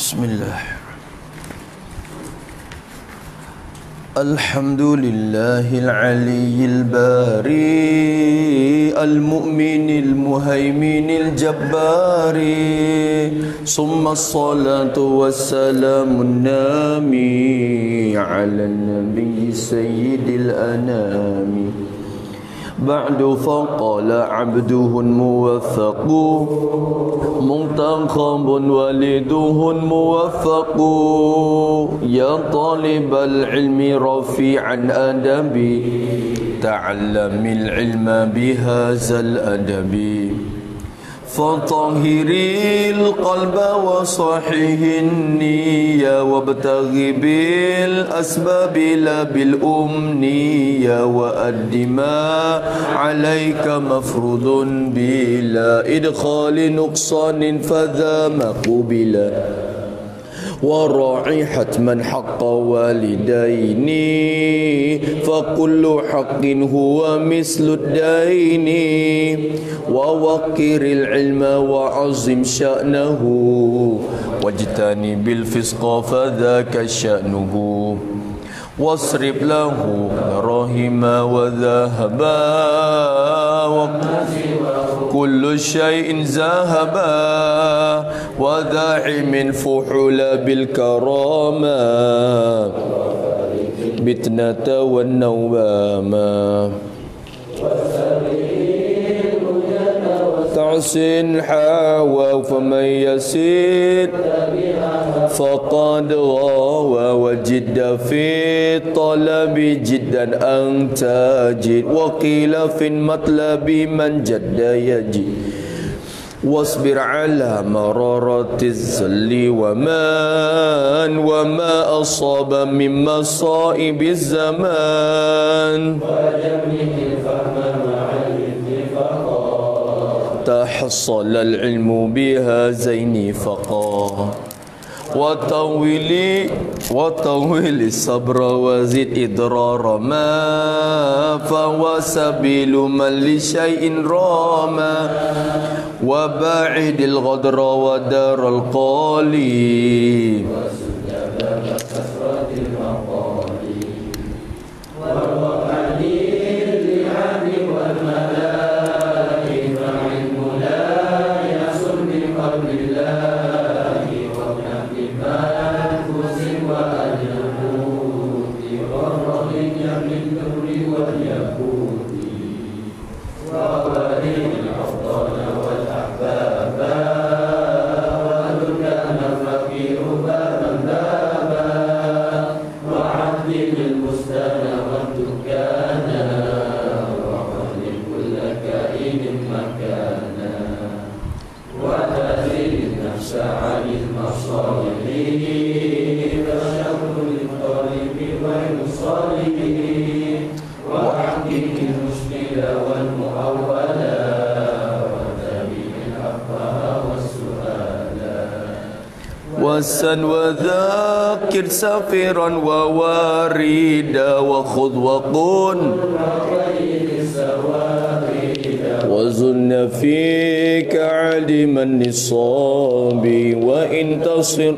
Bismillah. Alhamdulillahil aliyyil bari al-mu'minil muhaiminil jabbari summa salatu wassalamun nami ala nabi sayyidil anami ba'du faqala abduhun muwaffaqu muntakhabun waliduhun muwaffaqu ya talibal ilmi rafi'an adabi ta'allamil ilma bihazal adabi fatahhiril qalba wa sahihin niyya wabtaghi bil asbabi la bil umniyya wa addima alayka mafrudun bila idkhali nuqsanin fadha maqubila وراعي حتما حق والديني فكل حق هو مثل الدين ووقر العلم وعظم شأنه واجتنب الفسق فذاك شأنه واصرف له دراهم وذهبا كل شيء ذهبا وذاع من فحول بالكرامة بتنة والنوامة تعسن حاوى فمن يسير فقد غاوى وجد في الطلب جدا أنت جد وقيل في المطلب من جد يجد واصبر على مرارة الذل وما أصاب من مصائب الزمان تحصل العلم بهذين فقا وطول الصبر وزد إضرار ما فهو سبيل من لشيء راما وباعد الغدر ودار القالي وسن وذاكر سفيرا وواردا وخذ وقن وظن فيك عدم النصاب وإن تصر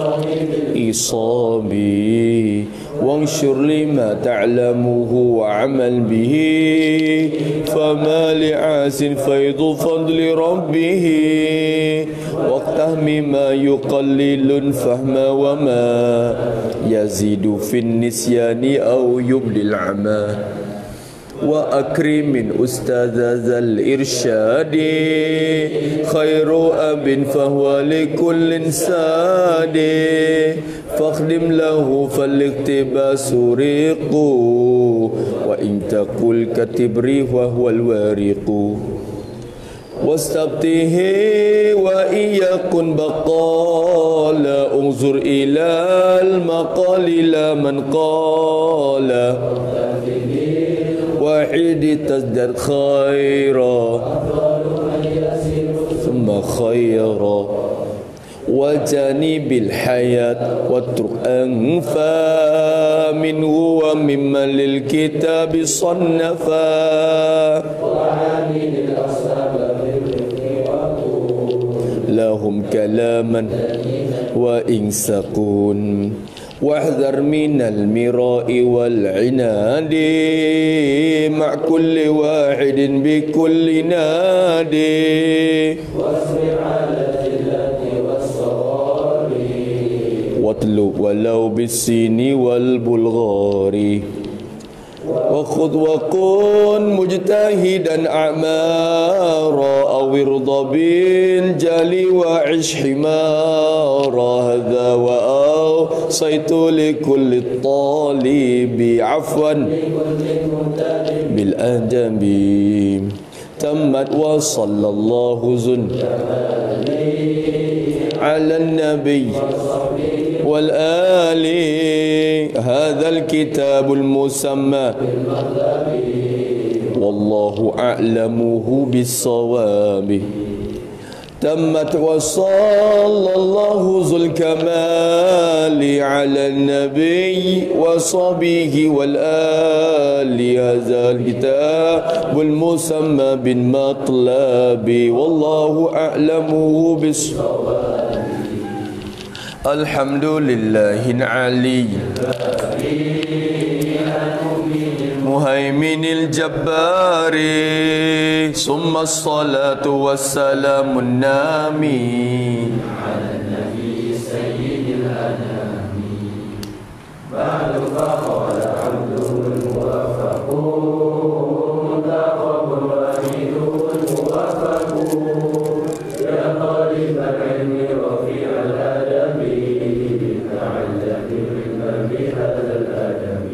إصابي وانشر لما تعلمه وعمل به فما لعاس فيض فضل ربه واقتهم ما يقلل الفهم وما يزيد في النسيان أو يبدي العمى وأكرم من أستاذ ذا الإرشاد خير أب فهو لكل ساد فاخدم له فالاقتباس ريق وإن تقل كتبري وهو الوارق واستبته وإن يكن بقال انظر إلى المقال لا من قال واحد تزداد خيرا ثم خيرا وجانب الحياة واترك أنفا منه وممن للكتاب صنفا لهم كلاما وإن سكون واحذر من المراء والعناد مع كل واحد بكل نادي واصبر على الذلة والصغار واطلب ولو بالسين والبلغار وخذ وكن مجتهدا أعمارا أو ارضى بالجل وعش حمارا هذا وأوصيت لكل الطالب عفوا بالأدب تمت وصلى الله على النبي والآل هذا الكتاب المسمى والله أعلمه بالصواب تمت وصلى الله ذو الكمال على النبي وصحبه والآل هذا الكتاب المسمى بالمطلب والله أعلمه بالصواب الحمد لله العلي مهيمن الجبار ثم الصلاة والسلام النامي على النبي سيد الأنام بعد فقال عبده الموفق متقب الوحيد الموفق يا طالب العلم رفيع الأدب تعلم العلم بهذا الأدب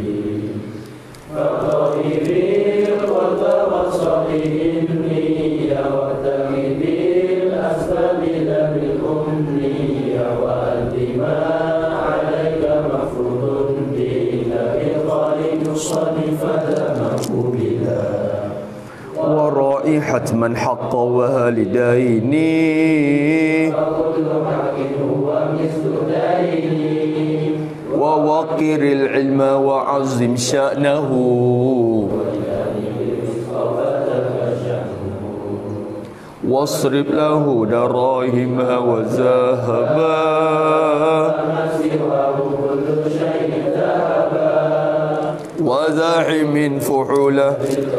فطالبي وتوصل بالنية واعتمد الأسباب لا بالأمنية وأد ما عليك مفروض بك بالخالق الصالح فلا مقبولا ورائحة من حق والدين فكل حق هو مثل دين ووقر العلم وعظم شأنه واصرف له دراهم وذهبا وزاحم فحوله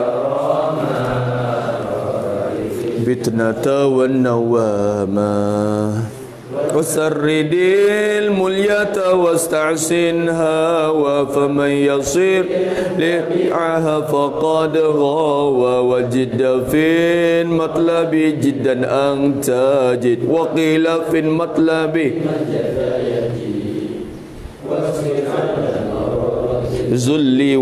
بتنة والنوامة وسرد الملية واستعسنها وفمن يصير لبيعها فقد غاوى وجد في المطلب جدا أن تجد وقيل في المطلب ذل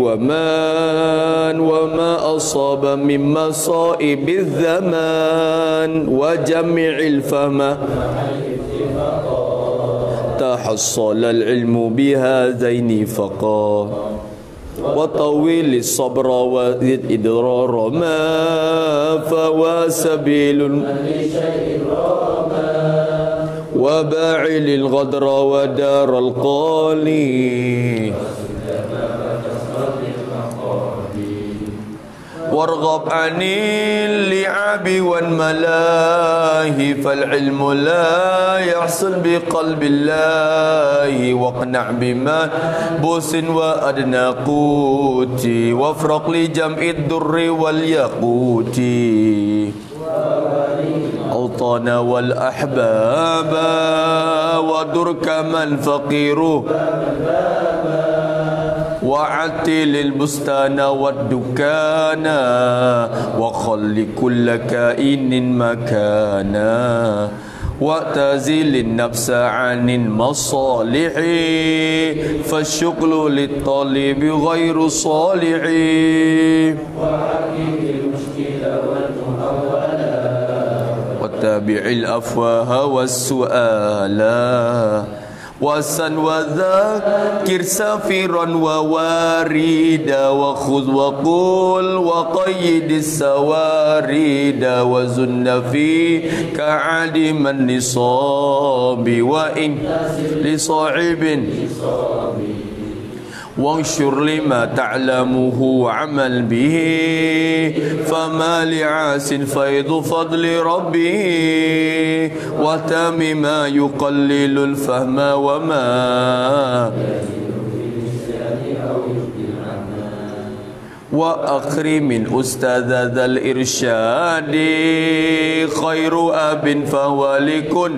وما أصاب من مصائب الزمان وجمع الفهم تحصل العلم بهذين فقط وطويل الصبر وزد إدرار ما فهو سبيل وباعل الغدر ودار القالي وارغب عن اللعب والملاهي فالعلم لا يحصل بقلب الله واقنع بما بوس وأدنى قوت وافرق لجمع الدر والياقوت أوطان والأحباب ودرك من فقير وعتل البستان والدكان وخل كل كائن مكانا واعتزل النفس عن المصالح فالشغل للطالب غير صالح واتبع الأفواه والسؤالا وسن وذاكر سافرا وواردا وخذ وقول وقيد السوارد وزن فيك عدم النصاب وإن لصاحب وانشر لما تعلمه وعمل به فما لعاس فيض فضل ربه وتم ما يقلل الفهم وما وأكرم من أستاذ ذا الإرشاد خير أب فهو لكل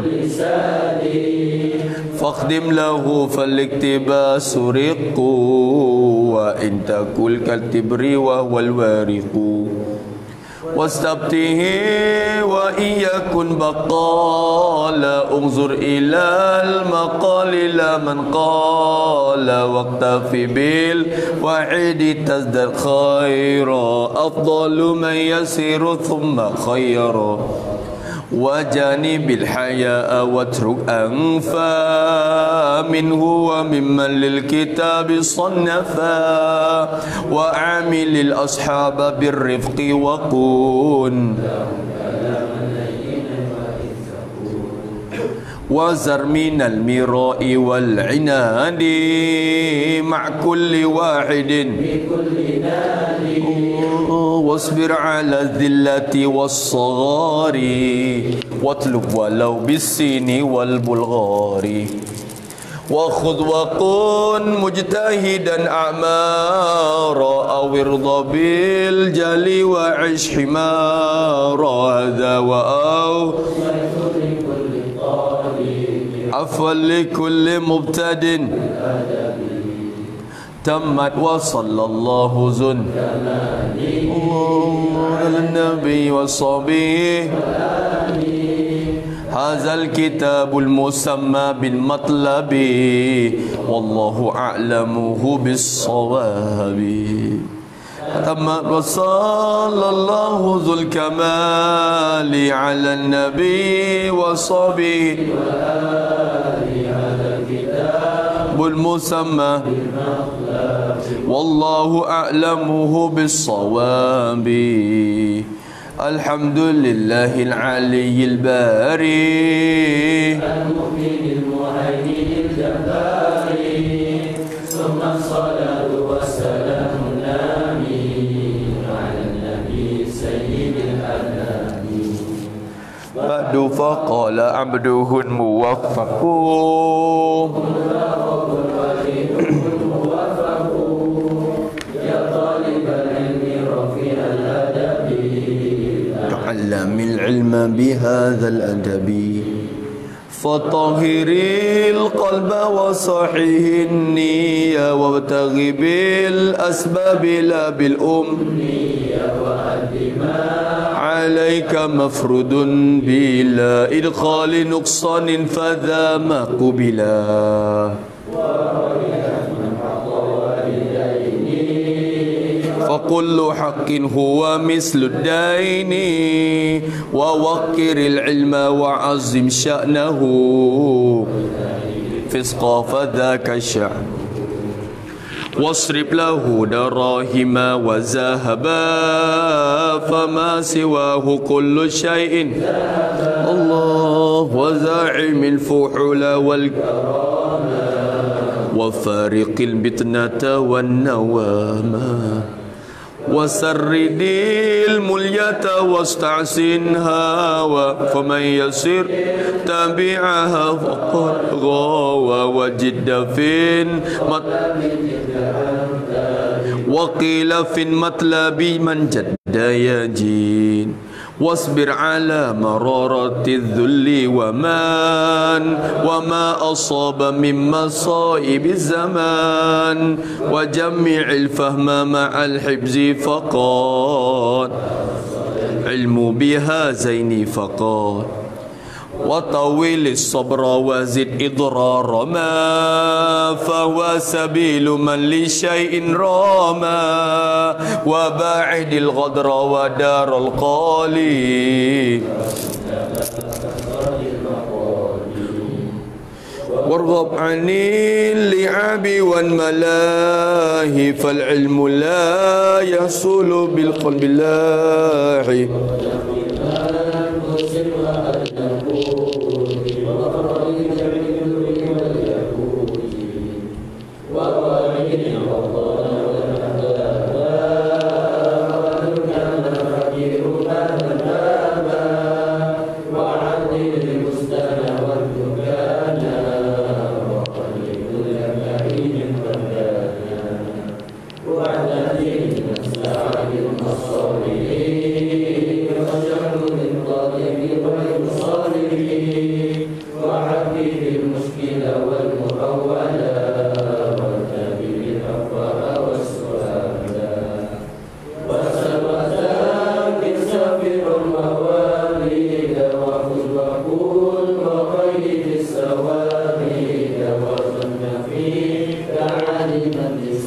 فاخدم له فالاقتباس رق وإن تكل كالتبر وهو الوارق واستبته وإن يكن بقال انظر إلى المقال لا من قال واقتفي بالوعيد تزداد خيرا أفضل من يسير ثم خيرا وجانب الحياء واترك أنفا منه وممن للكتاب صنفا وعامل الأصحاب بالرفق وكن وزر من المراء والعناد مع كل واحد واصبر على الذلة والصغار واطلب ولو بالسين والبلغار وخذ وكن مجتهدا أعمارا أو ارضى بالجلي وعش حمارا هذا وأو عفوا لكل مبتد تمت وصلى الله زن على النبي وصحبه هذا الكتاب المسمى بالمطلب والله أعلمه بالصواب تمت وصلى الله ذو الكمال على النبي وصحبه المسمى والله أعلمه بالصواب الحمد لله العلي الباري المؤمن المهيمن الجبار ثم الصلاة والسلام الآمين على النبي سيد الأنام بعد فقال عبده الموفق تعلم العلم بهذا الأدب فطهر القلب وصحح النية وابتغ بالأسباب لا بالأمنية عليك مفرد بلا إدخال نقصان فذا ما قبلا فكل حق هو مثل الدين ووقر العلم وعظم شأنه فسقا فذاك الشأن واصرف له دراهم وذهبا فما سواه كل شيء الله وزاعم الفحول والكرامة وفارق البطنة والنوامة وسرد الملية واستعسنها فمن يسر تبعها فقد غاوى وجد في وقيل في المطلب من جد يجين واصبر على مرارة الذل وما أصاب من مصائب الزمان وجمع الفهم مع الحفظ فقط علم بهذين فقط وطول الصبر وزد إضرار ما فهو سبيل من لشيء راما وباعد الغدر ودار القالي وارغب عن اللعب والملاهي فالعلم لا يحصل بالقلب اللاهي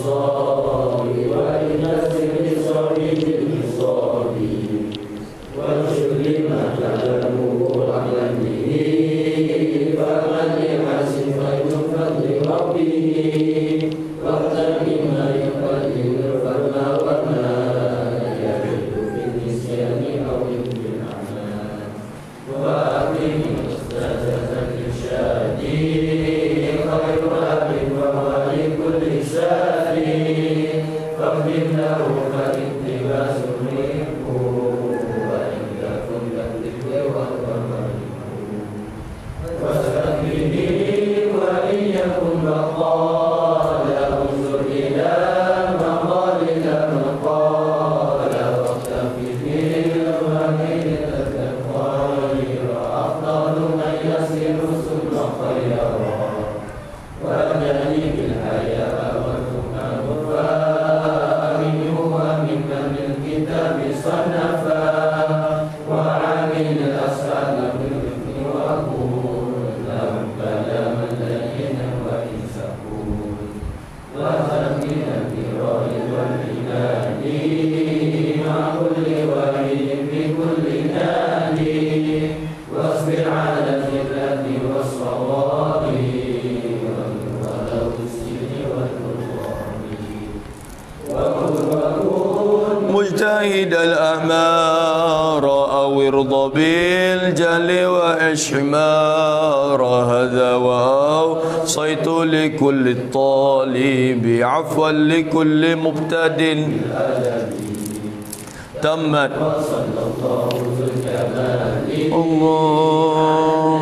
مجتهد الأعمار أو ارضى بالجل وإشمار هذا وأوصيت لكل الطالب عفوا لكل مبتد تمت الله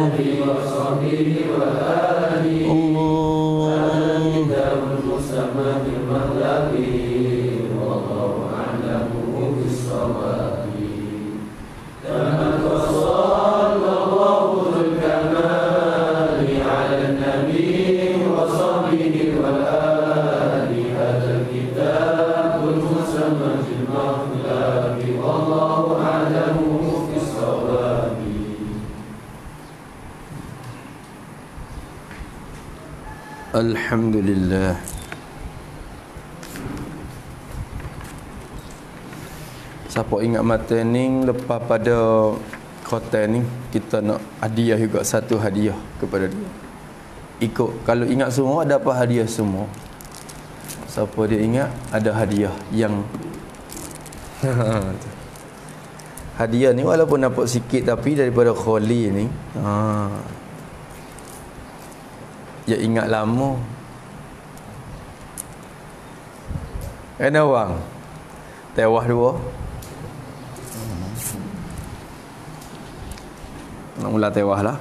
Alhamdulillah. Siapa ingat mata ni lepas pada khotbah ni kita nak hadiah juga, satu hadiah kepada dia. Ikut kalau ingat semua dapat hadiah semua. Siapa dia ingat ada hadiah yang hadiah ni walaupun dapat sikit tapi daripada Kholi ni ya ingat lama. Kena wang tewah dua. Nak mula tewah lah.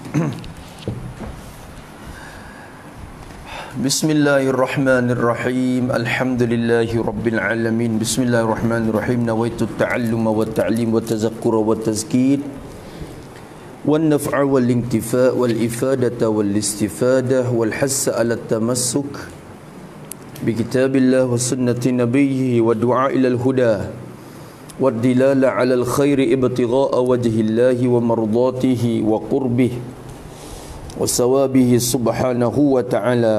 Bismillahirrahmanirrahim. Alhamdulillahi rabbil alamin. Bismillahirrahmanirrahim. Nawaitu at-ta'alluma wa at-ta'lim wa at-tazakkura wa at-tazkir والنفع والانتفاء والإفادة والاستفادة والحث على التمسك بكتاب الله وسنة نبيه والدعاء إلى الهدى والدلالة على الخير ابتغاء وجه الله ومرضاته وقربه وثوابه سبحانه وتعالى.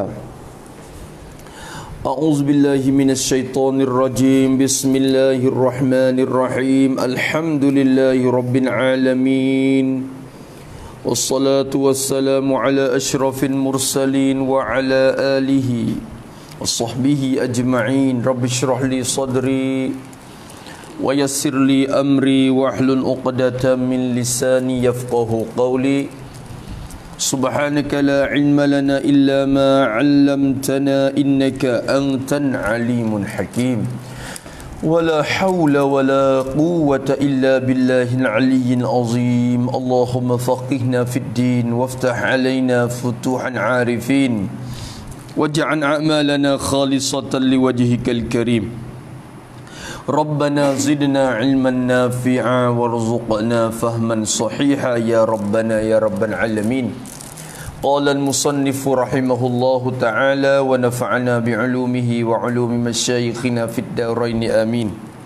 أعوذ بالله من الشيطان الرجيم. بسم الله الرحمن الرحيم. الحمد لله رب العالمين والصلاة والسلام على أشرف المرسلين وعلى آله وصحبه أجمعين. رب اشرح لي صدري ويسر لي أمري واحلل عقدة من لساني يفقه قولي. سبحانك لا علم لنا إلا ما علمتنا إنك أنت العليم الحكيم. ولا حول ولا قوة إلا بالله العلي العظيم. اللهم فقهنا في الدين وافتح علينا فتوحا عارفين واجعل أعمالنا خالصة لوجهك الكريم. ربنا زدنا علما نافعا وارزقنا فهما صحيحا يا ربنا يا رب العالمين. قال المصنف رحمه الله تعالى ونفعنا بعلومه وعلوم مشايخنا في الدارين آمين.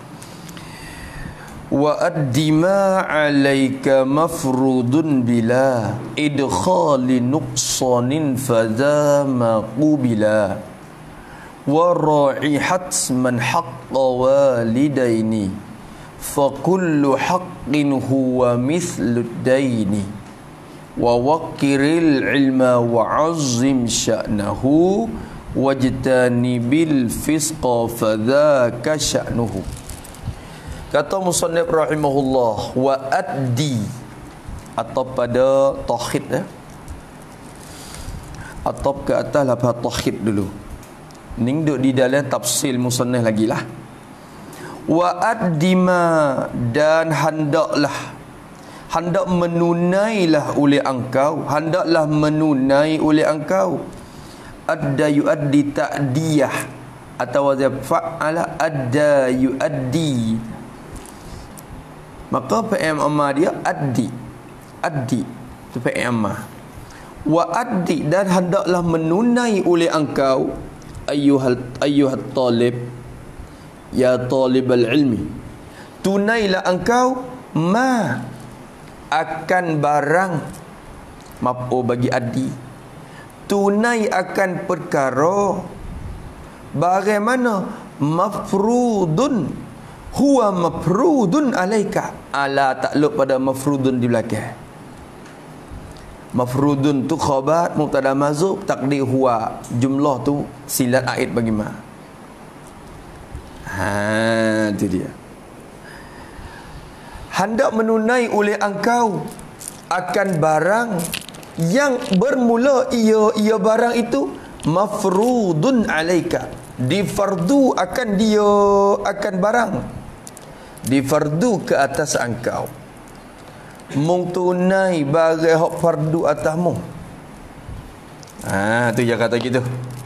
وأد ما عليك مفروض بلا إدخال نقصان فذا ما قبلا wa ra'i hatman haqqa walidaini fa kullu haqqin huwa mithlu daini wa waqiril ilma wa azzim sya'nahu wajtanibil fisqa fadzaka sya'nuhu. Kata musannif rahimahullah, wa addi atau pada tauhid atau ke atas lafaz tauhid dulu. Ning duk di dalam tafsir musannif lagi lah. Wa addima, dan hendak menunailah oleh engkau, hendaklah menunai oleh engkau. Adda yuaddi ta'diyah atau wazab fa'ala adda yuaddi. Maka fi'il amma dia addi tu fi'il amma. Wa addi, dan hendaklah menunai oleh engkau ayyuhat talib, ya talibal ilmi, tunailah engkau ma, akan barang, maf'ul bagi addi, tunai akan perkara bagaimana mafrudun, huwa mafrudun alaika, ala takluk pada mafrudun di belakang. Mafrudun tu khabar mubtada mazhuf, takdir huwa, jumlah tu silat aid bagi ma. Itu dia. Hendak menunai oleh engkau akan barang yang bermula ia barang itu mafrudun alaika, difardu akan dia, akan barang difardu ke atas engkau. Mung tunai bagai hak fardu atasmu. Tu dia kata gitu.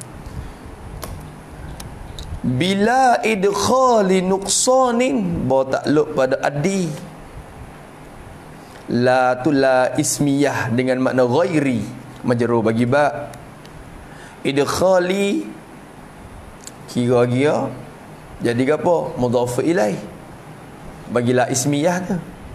Bila idkhali nuqsanin, bawa takluk pada addi. La tu la ismiyah dengan makna ghairi, majrur bagi ba. Idkhali kira-kira jadi apa? Mudhaf ilaih. Bagilah ismiyah tu.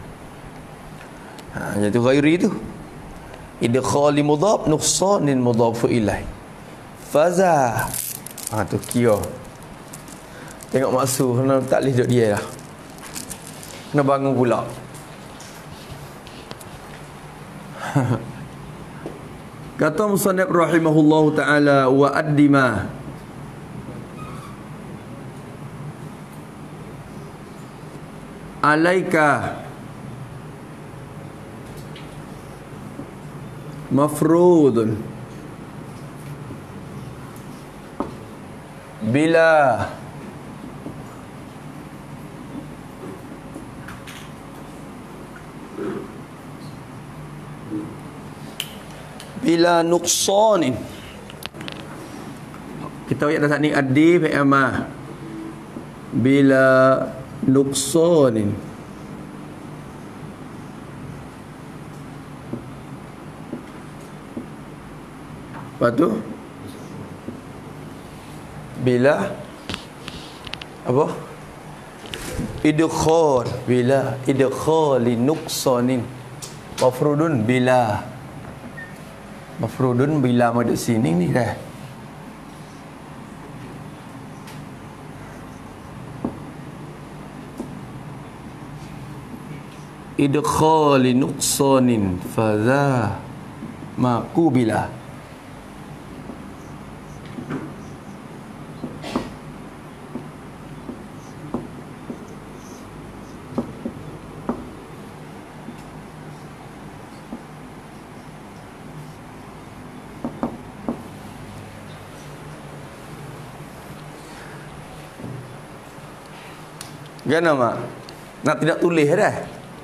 Iaitu ghairi tu. Idkhali mudhaf, nuqsanin mudhaf ilaih. Faza. Tu kira. Tengok maksud, kena tak boleh duduk dia lah. Kena bangun pula. Kata musannif rahimahullahu ta'ala, wa addima, alaika mafrudun bila nuqsanin. Kita ayat dah ni addi fi amma bila nuqsanin. Lepas tu bila apa? Idkhal, bila idkhali nuqsanin. Mafrudun bila. Mafrudun bila ada sini ni dah. Idkhali nuqsanin fadha maqubila. Gana mak? Nak tidak tulis dah.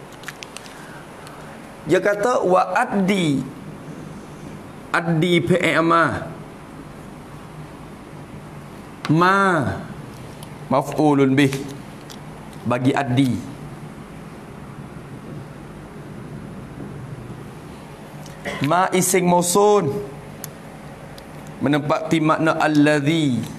Dia kata wa addi. Addi fi'il ma maf'ulun bih bagi addi. Ma isim mausul menempati makna alladhi.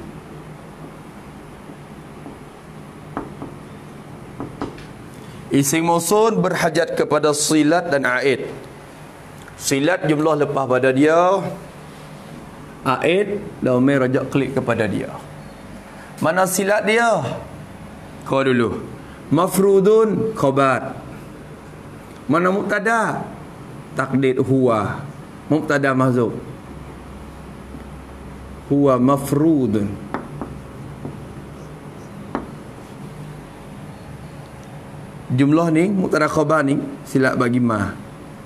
Isim mausul berhajat kepada silat dan aid. Silat jumlah lepas pada dia, Aid domir rajak klik kepada dia. Mana silat dia? Kau dulu. Mafrudun khabar. Mana mubtada? Taqdid huwa. Mubtada mahzuf. Huwa mafrudun. Jumlah ni mubtada khabar ni silat bagi ma.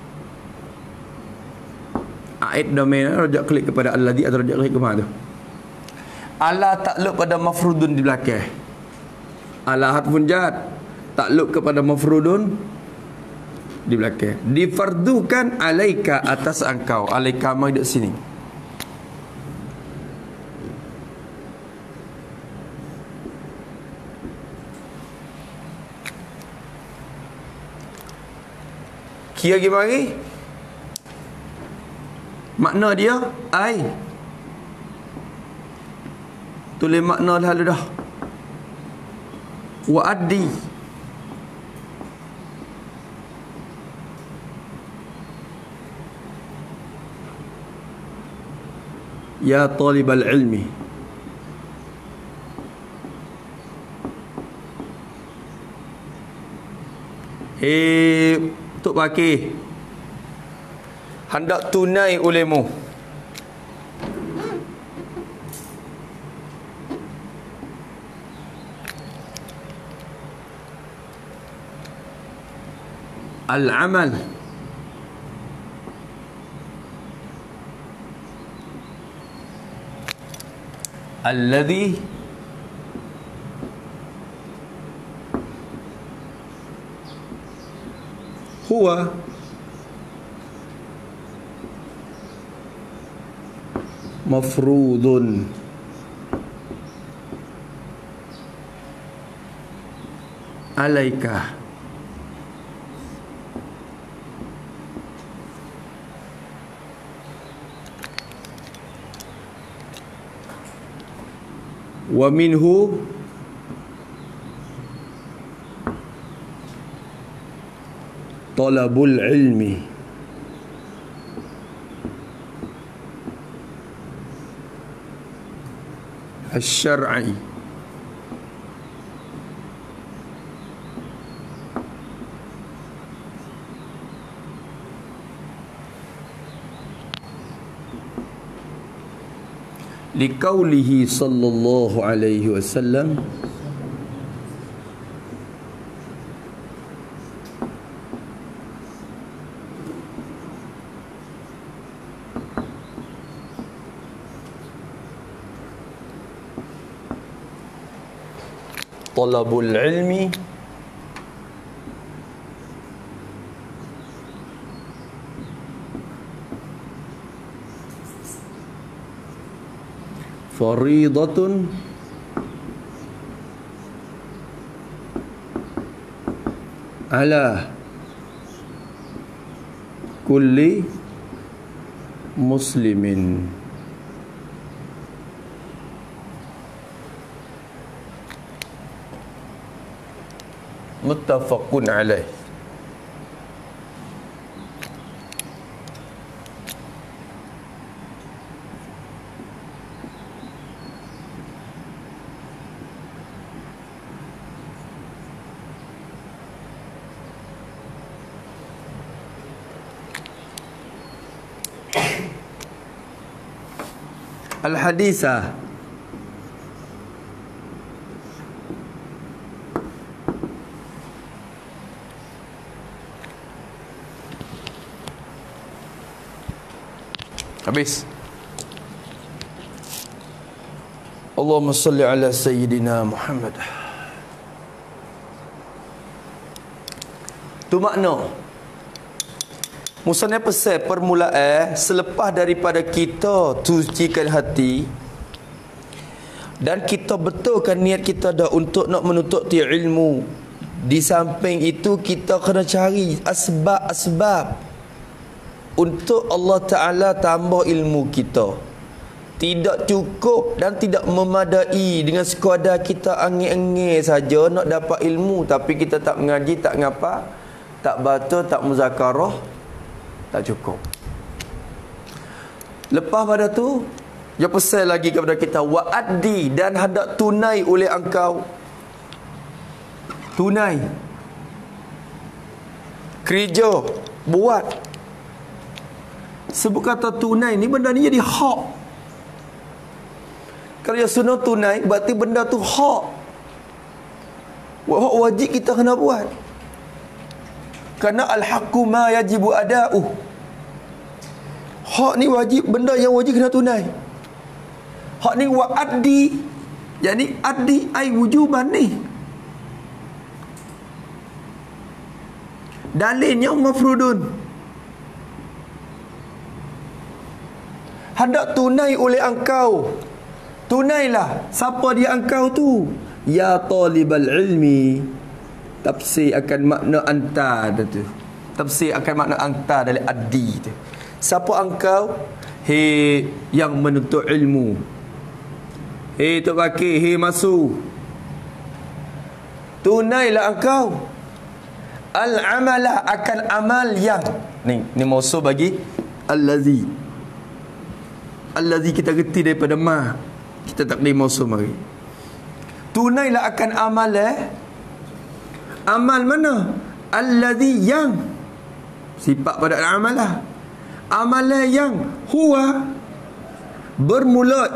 Aid domain rajak klik kepada alladhi atau rajak klik ke mana tu? Ala takluk pada mafrudun di belakang. Ala harfun jar takluk kepada mafrudun di belakang. Difardukan alaika atas engkau. Alaika mai dekat sini. Kira gimana lagi? Makna dia ai. Tulis makna lalu dah. Wa addi. Ya talibal ilmi. Tok pakai hendak tunai olehmu. Al-amal alladhi huwa mafrudun alaika wa minhu talabul ilmi الشرعي لقوله صلى الله عليه وسلم طلب العلم فريضة على كل مسلم muttafaqun alaih. Al-hadisah habis. Allahumma salli ala Sayyidina Muhammad. Tu makna Musanya pesan permulaan selepas daripada kita sucikan hati dan kita betulkan niat kita dah untuk nak menuntut ilmu. Di samping itu kita kena cari asbab-asbab untuk Allah Ta'ala tambah ilmu kita. Tidak cukup dan tidak memadai dengan sekadar kita angin-angin saja nak dapat ilmu, tapi kita tak mengaji, tak ngapa, tak baca, tak muzakarah, tak cukup. Lepas pada tu Dia pesan lagi kepada kita, wa addi, dan hendak tunai oleh engkau. Tunai. Kerja, buat. Sebut kata tunai ni, benda ni jadi hak. Kalau dia sunnah tunai, berarti benda tu hak. Hak wajib kita kena buat. Kerana al-haqqu ma yajibu ada'uh. Hak ni wajib, benda yang wajib kena tunai. Hak ni wa addi. Yani addi ai wujuban ni. Dalilnya mafrudun. Hendak tunai oleh engkau. Tunailah. Siapa dia engkau tu? Ya talibal ilmi. Tafsir akan makna anta tu. Tafsir akan makna anta dari addi tu. Siapa engkau? Hei yang menuntut ilmu. Hei Tok Bakir, hei Masu. Tunailah engkau al-amala, akan amal yang ni mausul bagi allazi. Allazi kita reti daripada ma. Kita tak boleh mausul mari. Tunailah akan amal amal mana? Allazi, yang sifat pada amalah. Amalan yang huwa bermula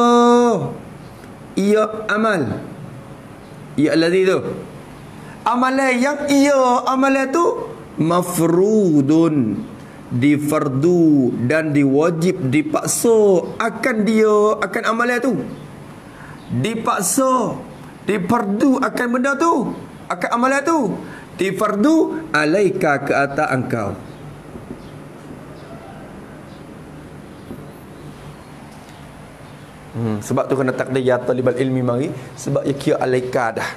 ia amal. Ia allazi tu. Amalan yang amalan tu mafrudun, difardu dan diwajib, dipaksa akan akan amalan tu. Dipaksa, difardu akan benda tu, akan amalan tu. Difardu alaika, ke atas engkau. Sebab tu kena takdir ya talibal ilmi mari, sebab ia kira alaika dah.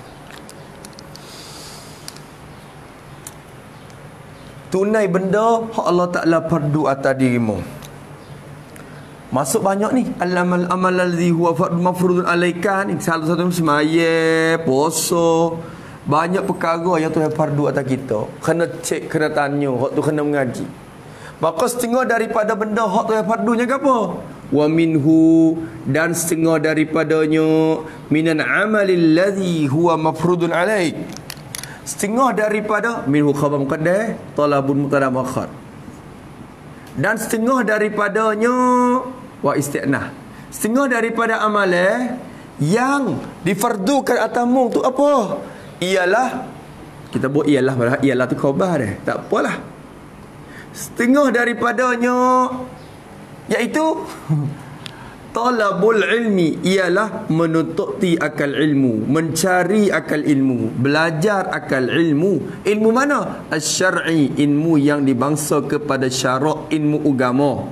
Tunai benda hak Allah Ta'ala fardu atas dirimu. Masuk banyak ni. Al-amal allazi huwa mafrudun alaika ni. Salah satu semaya, puasa, banyak perkara yang Tuhan fardu atas kita. Kena cek, kena tanya, hak tu kena mengaji. Maka setengah daripada benda hak Tuhan fardunya ke apa? Wa minhu, dan setengah daripadanya minan amalil ladzi huwa mafrudun alaik. Setengah daripada minhu khabar muqaddar, talabun mubtada muakhar. Dan setengah daripadanya wa isti'nah. Setengah daripada amalan yang difardukan atasmu tu apa? Ialah, kita buat ialah tu khabar dah. Tak apalah. Setengah daripadanya iaitu talabul ilmi, ialah menutupti akal ilmu, mencari akal ilmu, belajar akal ilmu. Ilmu mana? Asy-syar'i, ilmu yang dibangsa kepada syarak, ilmu agama.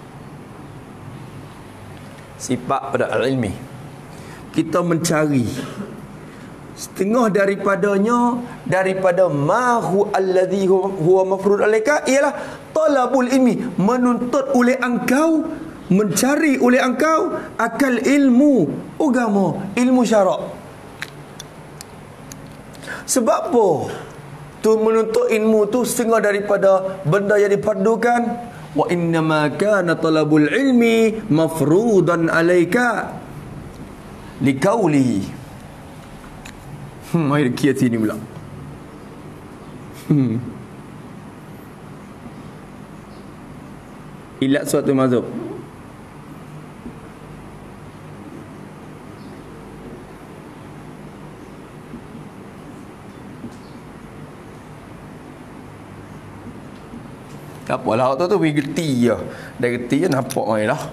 Sifat pada al-ilmi, kita mencari. Setengah daripadanya daripada mahu alladhi huwa mafrud alaika ialah talabul ilmi, menuntut oleh engkau, mencari oleh engkau akal ilmu agama, ilmu syarak. Sebab apa tu menuntut ilmu tu setengah daripada benda yang difardukan? Wa innama kana talabul ilmi mafrudan alaika liqaulihi. Air kia sini pula. Ilat suatu mazhab. Tak apalah, tu pergi geti je. Dah geti je nampak main lah.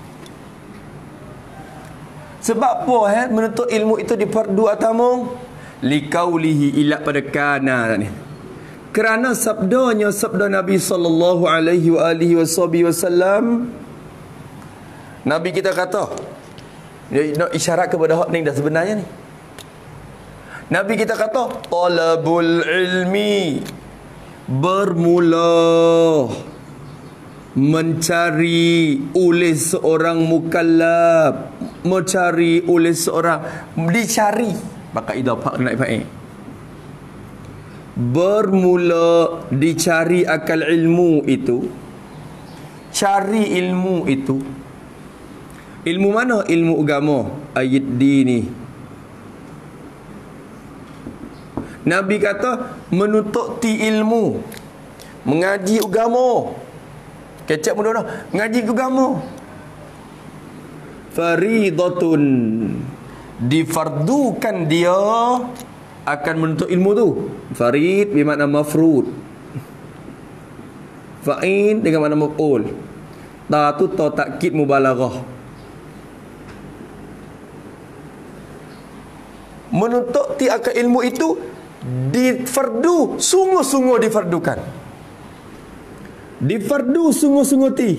Sebab apa menuntut ilmu itu difardu atamu? Liqaulihi, ilat pada kana ni. Kerana sabda Nabi sallallahu alaihi wa alihi wasallam. Nabi kita kata, dia nak isyarat kepada hak ni dah sebenarnya ni. Nabi kita kata, talabul ilmi, bermula mencari oleh seorang mukallaf, mencari oleh seorang, dicari, maka idafah naik fa'il. Bermula dicari akal ilmu itu, cari ilmu itu, Ilmu mana? Ilmu agama. Ayat dini. Nabi kata menuntut ti ilmu, mengaji agama. Kecap mudah-mudah ngaji agama. Faridatun, difardukan dia akan menuntut ilmu tu. Farid bermakna mafrud. Fa'in dengan makna maf'ul. Ta tu ta takkid mubalaghah. Menuntut ti akan ilmu itu difardu, sungguh-sungguh difardukan. Difardu sungguh-sungguh ti.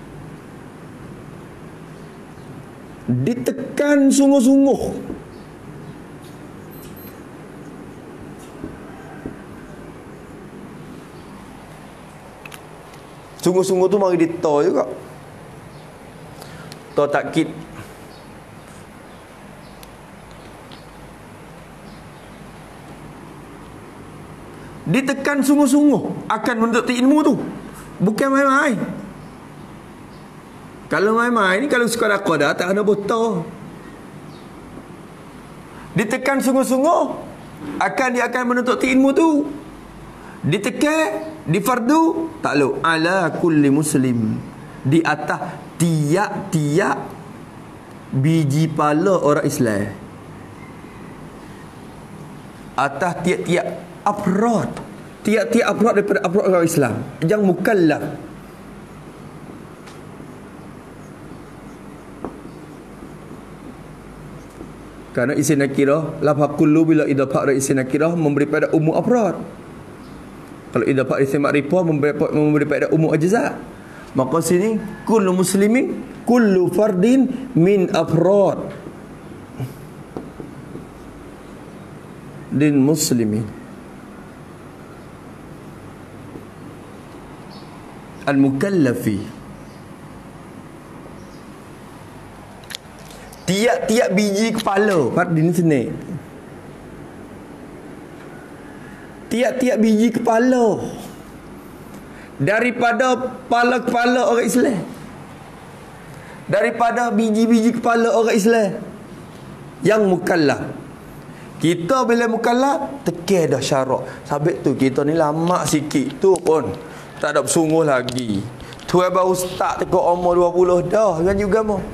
Ditekan sungguh-sungguh. Sungguh-sungguh tu mari dito juga. To takkid. Ditekan sungguh-sungguh akan menuntut ilmu tu. Bukan main-main. Kalau main-main ni, kalau sekolah qadah tak ada buta. Ditekan sungguh-sungguh dia akan menuntut ilmu tu. Ditekan, difardu, tak lu ala kulli muslim, di atas tiap-tiap biji pala orang Islam. Atas tiap-tiap afrad, tiap-tiap afrad daripada afrad orang Islam yang mukallaf. Kerana isim nakirah, lafaz kullu bila idafah dari isim nakirah memberi pada umum afrad. Kalau idafah isim ma'rifah memberi pada umum ajza. Maka sini kullu muslimin, kullu fardin min afrad din muslimin. Al-mukallafi, tiap-tiap biji kepala fardin sini. Tiap-tiap biji kepala daripada kepala-kepala orang Islam, daripada biji-biji kepala orang Islam yang mukallaf. Kita bila mukallaf tekir dah syarat. Sabit tu kita ni lama sikit tu pun tak ada bersungguh lagi. Tu baru start teka umur 20 dah kan juga mau.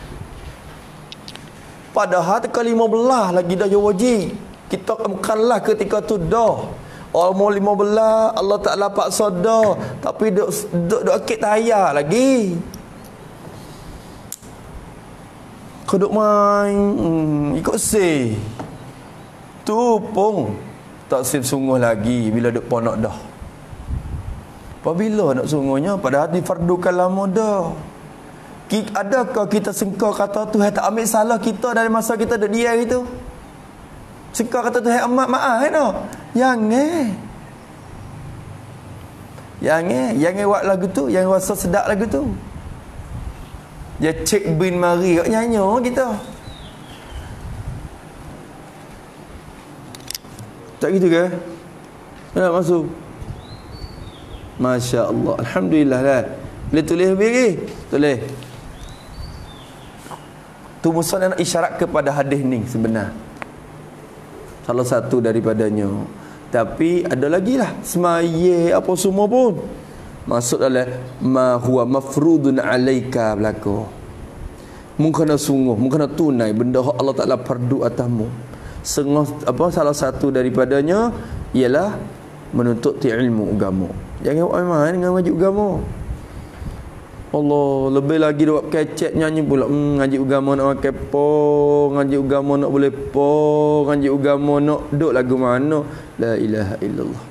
Padahal teka 15 lagi dah wajib. Kita mukallaf ketika tu dah. Umur 15 Allah Ta'ala paksa dah, tapi duk akid tayar lagi. Kau duk main ikut say. Tu pun tak sip sungguh lagi bila duk ponok dah. Apabila nak sungguhnya padahal difardukan lama dah. Adakah kita sengkau kata Tuhan tak ambil salah kita dari masa kita duk diam itu? Sengkau kata Tuhan amat maaf no. Jangan buat lagu tu, yang rasa sedap lagu tu. Dia cek bin mari kat nyanyo kita. Tak gitu ke? Nak masuk. Masya Allah, alhamdulillah lah. Boleh tulis lebih lagi? Tulis. Tu musan nak isyarat kepada hadis ni sebenar. Salah satu daripadanya. Tapi ada lagi lah semaya apa semua pun masuk dalam ma huwa mafrudun alaika belaka. Mungkin sungguh, mungkin tunai benda Allah Taala fardu atasmu. Salah satu daripadanya ialah menuntut ilmu agama. Jangan buat main dengan ngaji agama. Allah, lebih lagi dia buat kecek nyanyi pula. Ngaji agama nak pakai po, ngaji agama nak boleh po, ngaji agama nak duk lagu mana? La ilaha illallah.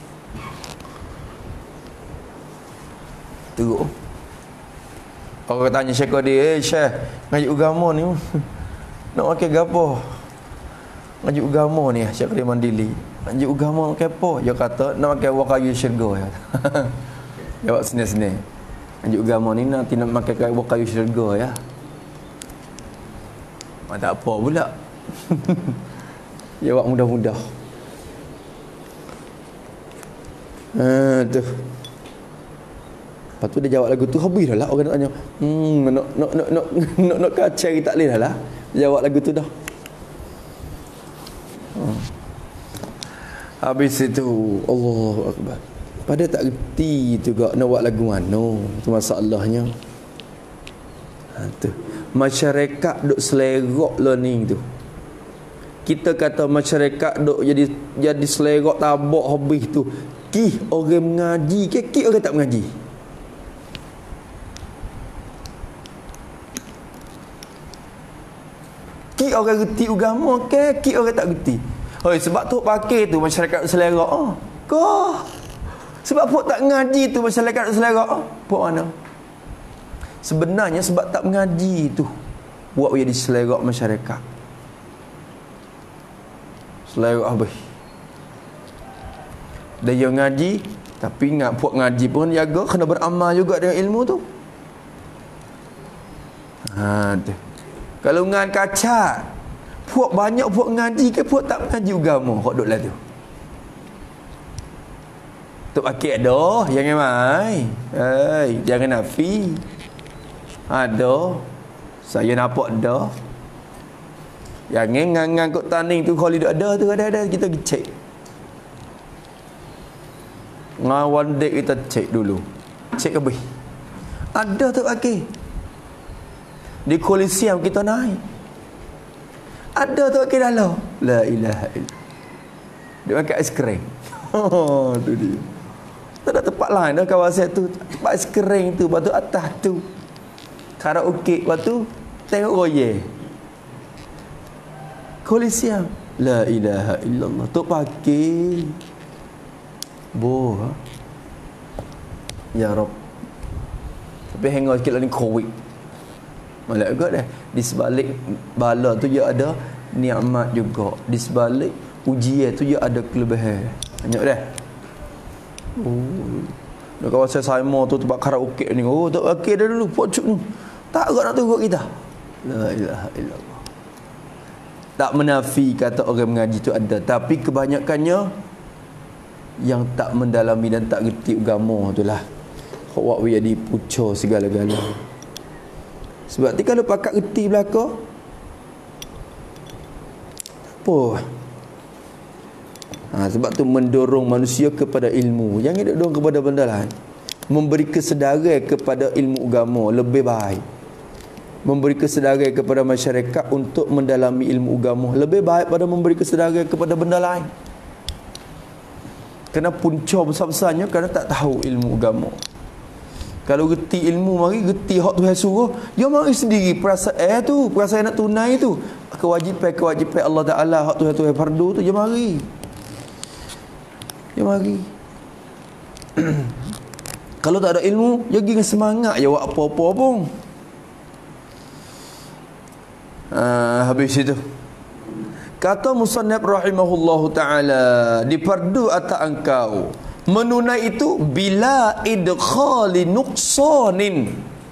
Teruk. Orang tanya Syekh dia, Syekh, ngaji agama ni nak pakai gapo? Ngaji agama ni Syekh dia Mandili. Ngaji agama pakai apa? Dia kata nak pakai wakayu syurga. Jawab seni-seni. Ngaji agama ni nanti nak pakai wakayu syurga ya. Tak apa pula. Jawab mudah-mudah. Tu. Lepas tu dia jawab lagu tu, habis dah lah orang nak tanya. Nak kacau tak boleh dah lah. Dia jawab lagu tu dah. Habis itu Allahu Akbar. Pada tak reti tu gak nak buat lagu mana. Tu masalahnya. Tu. Masyarakat duk selerok learning tu. Kita kata masyarakat duk jadi selerok tabak habis tu. Orang mengaji ke orang tak mengaji? Orang reti agama ke orang tak reti? Hoi, sebab tu pakai tu masyarakat selera. Kau sebab pun tak ngaji tu masyarakat selera. Pok mana? Sebenarnya sebab tak mengaji tu buat jadi selera masyarakat. Selera habis. Dia ngaji tapi ingat puak ngaji pun jaga kena beramal juga dengan ilmu tu. Tu. Kalau ngan kacat, puak banyak puak ngaji ke puak tak mengaji agama hok duk lah tu. Tok akik ada, jangan mai. Jangan nafi. Ada. Saya nampak ada. Jangan ngang-ngang kok taning tu kalau ada tu ada kita cek. Ngawan dek kita cek dulu. Cek habis. Ada tu akik. Di Kolosium kita naik. Ada tu akik dalam. La ilaha illallah. Dia makan aiskrim. Tu dia. Tak ada tempat lain dah kawasan tu. Tempat aiskrim tu, lepas tu atas tu. Karaoke, lepas tu tengok roye. Kolosium. La ilaha illallah. Tu pakai. Boh. Ya Rabb. Tapi hangau sikit lah ni Covid. Malah juga dah. Di sebalik bala tu dia ada nikmat juga. Di sebalik ujian tu dia ada kelebihan. Banyak dah. Dah kawasan Saimar tu tempat karaoke ni. Tak okey dah dulu. Pocuk tu. Tak agak nak tunggu kita. La ilaha illallah. Tak menafi kata orang mengaji tu ada. Tapi kebanyakannya yang tak mendalami dan tak gerti agama tu lah. Awak jadi pucuk segala-gala. Sebab tu kalau pakat gerti belaka apa? Sebab tu mendorong manusia kepada ilmu. Jangan dorong kepada benda lain. Memberi kesedaran kepada ilmu agama lebih baik. Memberi kesedaran kepada masyarakat untuk mendalami ilmu agama lebih baik pada memberi kesedaran kepada benda lain. Kerana punca besar-besarnya kerana tak tahu ilmu agama. Kalau gerti ilmu mari, gerti hak Tuhan suruh, dia mari sendiri perasaan nak tunai tu. Kewajipan Allah Taala, hak Tuhan fardu tu dia mari. Dia mari. Kalau tak ada ilmu, dia pergi dengan semangat je buat apa-apa pun. Habis itu. Kata musannaf rahimahullahu taala, di fardu atas engkau menunai itu bila idkhali nuqsanin,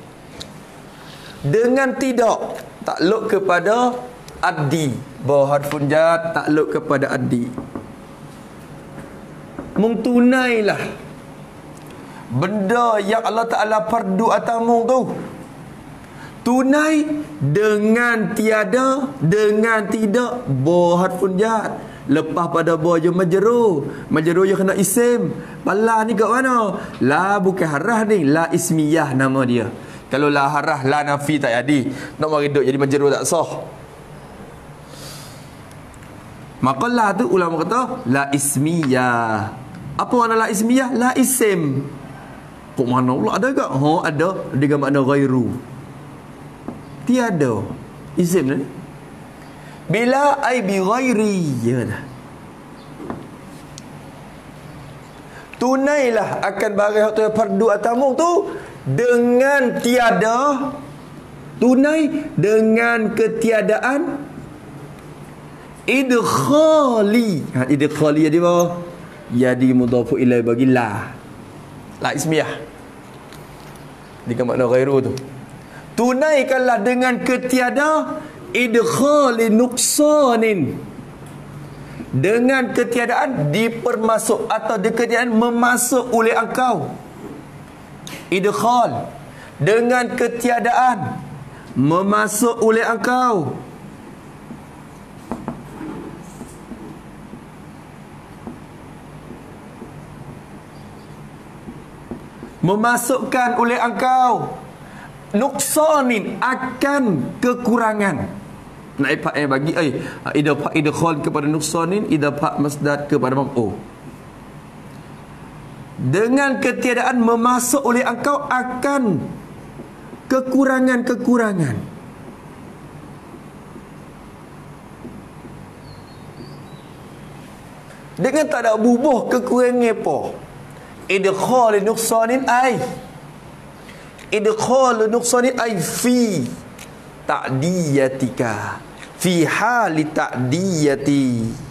dengan tidak takluk kepada addi, bawah harfun jar takluk kepada addi. Mengtunailah benda yang Allah Taala fardu atasmu tu, tunai dengan tiada, dengan tidak, bawah harfun jar. Lepas pada bojo majrur je kena isim. Bala ni kat mana? La bukan harah ni, la ismiyah nama dia. Kalau la harah, la nafi tak jadi. Nak mari duk jadi majrur tak sah. Maka la tu ulama kata la ismiyah. Apa makna la ismiyah? La isim. Kok mana pula ada ke? Ada dengan makna ghairu. Tiada. Isim ni. Bila ai bi ghairi, ya dah. Tunailah akan barang tu fardu atasmu tu dengan tiada, tunai dengan ketiadaan idkhali. Idkhali jadi apa? Jadi mudhafu ilai bagi la. La ismiyah. Dengan makna ghairu tu. Tunaikanlah dengan ketiada idkhali nuqsanin, dengan ketiadaan dipermasuk atau ketiadaan memasuk oleh engkau Idkhal, dengan ketiadaan, memasuk oleh engkau. Memasukkan oleh engkau. Nuqsanin, akan kekurangan. Nak bagi idkhal kepada nuqsanin, idafah masdar kepada maf'ul. Dengan ketiadaan, memasuk oleh engkau akan kekurangan-kekurangan. Dengan tak ada bubuh kekurangan apa. Idkhal nuqsanin ay fi ta'diyatika, fi hali ta'diyati.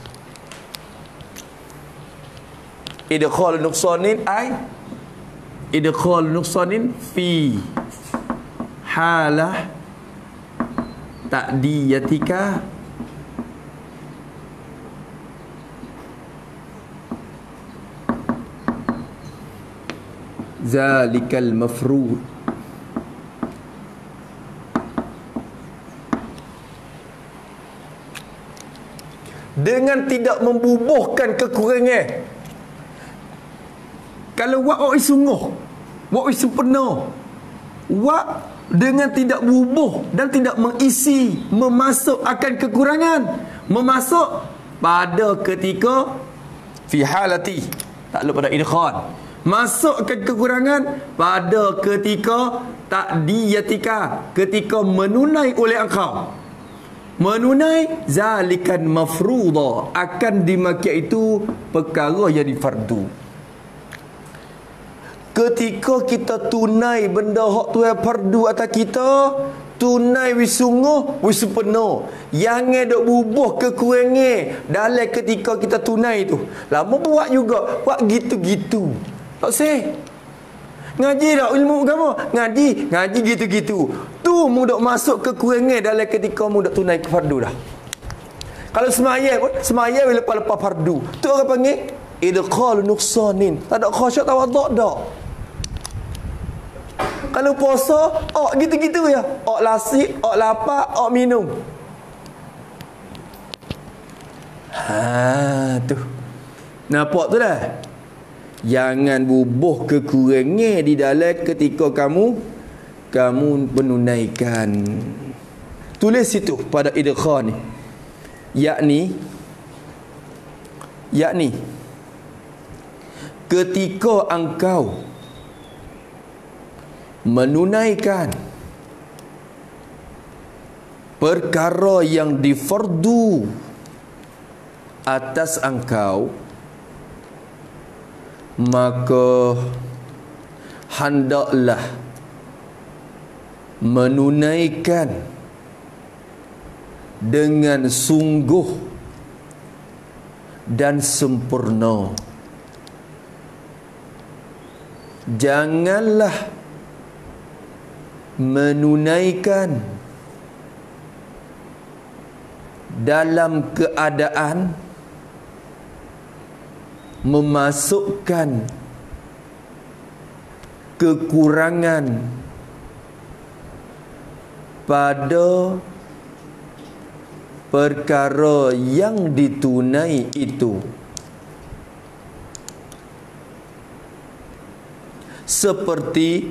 Idkhal nuqsanin fi halah ta'diyatika, zalikal mafrud. Dengan tidak membubuhkan kekurangan. Kalau wak sungguh, wak sempurna, wak dengan tidak bubuh dan tidak mengisi, memasuk akan kekurangan, memasuk pada ketika fi halati, tak lupa pada idkhal, masukkan kekurangan pada ketika ta'diyatika, ketika menunai oleh engkau. Menunai zalikan mafruḍa, akan dimakai itu perkara yang difardu. Ketika kita tunai benda hak Tuhan fardu atas kita, tunai wisungguh wisupeno, jangan dok bubuh kekurangan dalam ketika kita tunai tu. Lama buat juga, buat gitu-gitu. Tak sah. Ngaji dak ilmu agama, ngaji gitu-gitu. Tu mu dok masuk kekurangan dalam ketika mu dok tunai fardu dah. Kalau semaya pun, semaya lepas fardu. Tu orang panggil idkhal nuqsanin. Tak ada khasyuk tawaduk dak. Kalau puasa, gitu-gitu ya. Lasik, lapar, minum. Tu. Nampak tu dah. Jangan bubuh kekurangan di dalam ketika kamu menunaikan. Tulis situ pada idkhal ni. Yakni ketika engkau menunaikan perkara yang difardu atas engkau, maka hendaklah menunaikan dengan sungguh dan sempurna. Janganlah menunaikan dalam keadaan memasukkan kekurangan pada perkara yang ditunai itu, seperti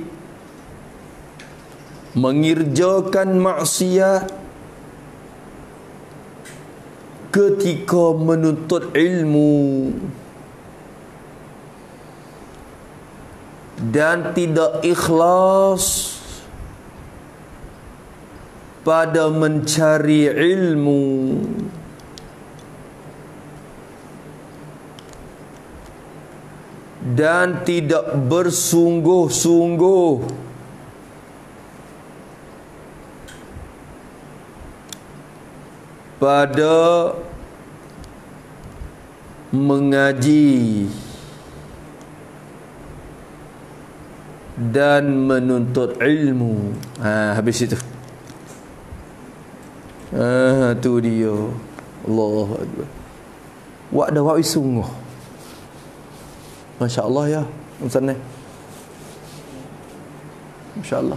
mengerjakan maksiat ketika menuntut ilmu dan tidak ikhlas pada mencari ilmu, dan tidak bersungguh-sungguh pada mengaji dan menuntut ilmu. Habis itu. Tu dia. Allahu Akbar. Wak dah wak sungguh. Masya Allah ya Ustaz ni. Masya-Allah.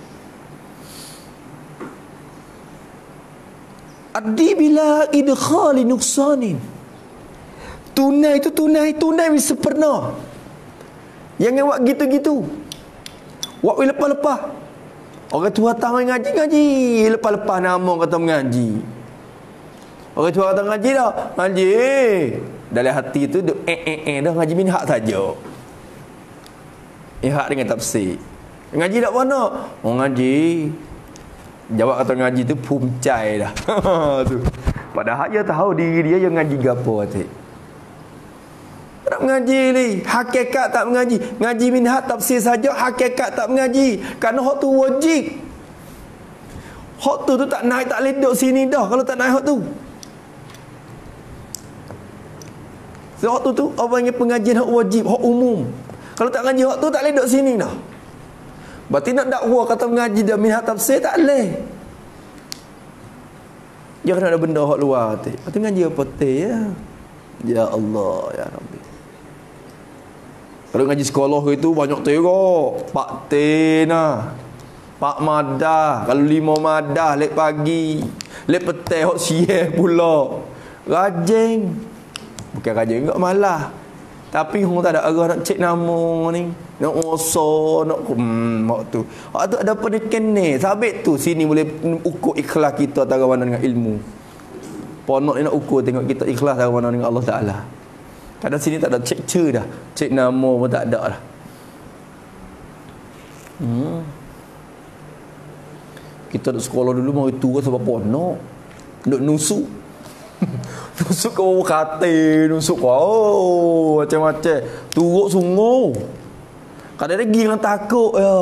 Addi bila idkhali nuqsanin. Tunai itu tunai sempurna. Jangan buat gitu-gitu. Buat lepas-lepas. Orang tua datang ngaji, lepas-lepas nama kata mengaji. Orang tua kata ngaji dah, ngaji. Dalam hati tu duk dah ngaji minhak saja. Hak dengan tafsir. Ngaji tak mana? Oh ngaji. Jawab kata ngaji tu pumcai dah. Tu. Padahal dia tahu diri dia yang ngaji gapo atik. Tak mengaji ni, hakikat tak mengaji. Ngaji minhaj tafsir saja, hakikat tak mengaji. Kerana hak tu wajib. Hak tu tak naik, tak boleh duduk sini dah kalau tak naik hak tu. So hak tu apa panggil pengajian hak wajib, hak umum. Kalau tak ngaji hak tu tak boleh duduk sini dah. Berarti nak dakwah kata mengaji dan minhaj tafsir tak boleh. Jangan ada benda hak luar tu. Berarti ngaji apa tu ya? Ya Allah, ya Rabbi. Kalau ngaji sekolah itu banyak teruk. Pak Tena, Pak Madah. Kalau 5 madah lek pagi, lek petang hok siang pula. Rajin. Bukan rajin enggak malah. Tapi hang tak ada arah nak cek nama ni. Nak ngosor, nak waktu. Tu ada pendekan ni. Sabit tu sini boleh ukur ikhlas kita antara mana dengan ilmu. Ponok ni nak ukur tengok kita ikhlas antara mana dengan Allah Taala. Kadang sini tak ada cek dah. Cek nama pun tak ada dah. Kita duduk sekolah dulu mau tua sebab ponok. Duduk nusuk. Nusuk ke bawah katil, nusuk ke macam-macam. Turuk sungguh. Kadang-kadang pergi dengan takut ya.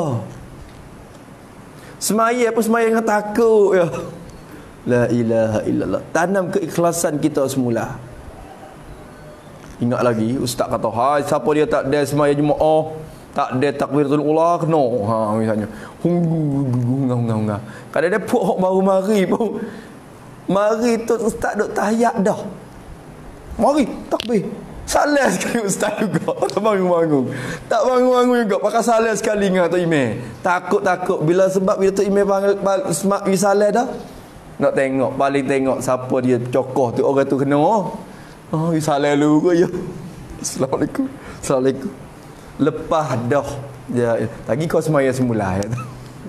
Semaya apa semaya dengan takut ya. La ilaha illallah. Tanam keikhlasan kita semula. Ingat lagi ustaz kata, "Hai, siapa dia tak ada semaya Jumaat, tak ada takbiratul ula kena." Misalnya. Ngau. Kadang dia puak hok baru mari pun. Mari tu ustaz duk tahiyat dah. Mari takbir. Salah sekali ustaz juga. Tak bangun-bangun. Tak bangun-bangun juga. Pakai salah sekali dengan Tok Imam. Takut-takut bila Tok Imam panggil semak salah dah. Nak tengok, paling tengok siapa dia cokoh tu, orang tu kena. Oh, salah lu ke ya. Assalamualaikum. Assalamualaikum. Lepas dah. Ya, lagi kau semaya semula ya.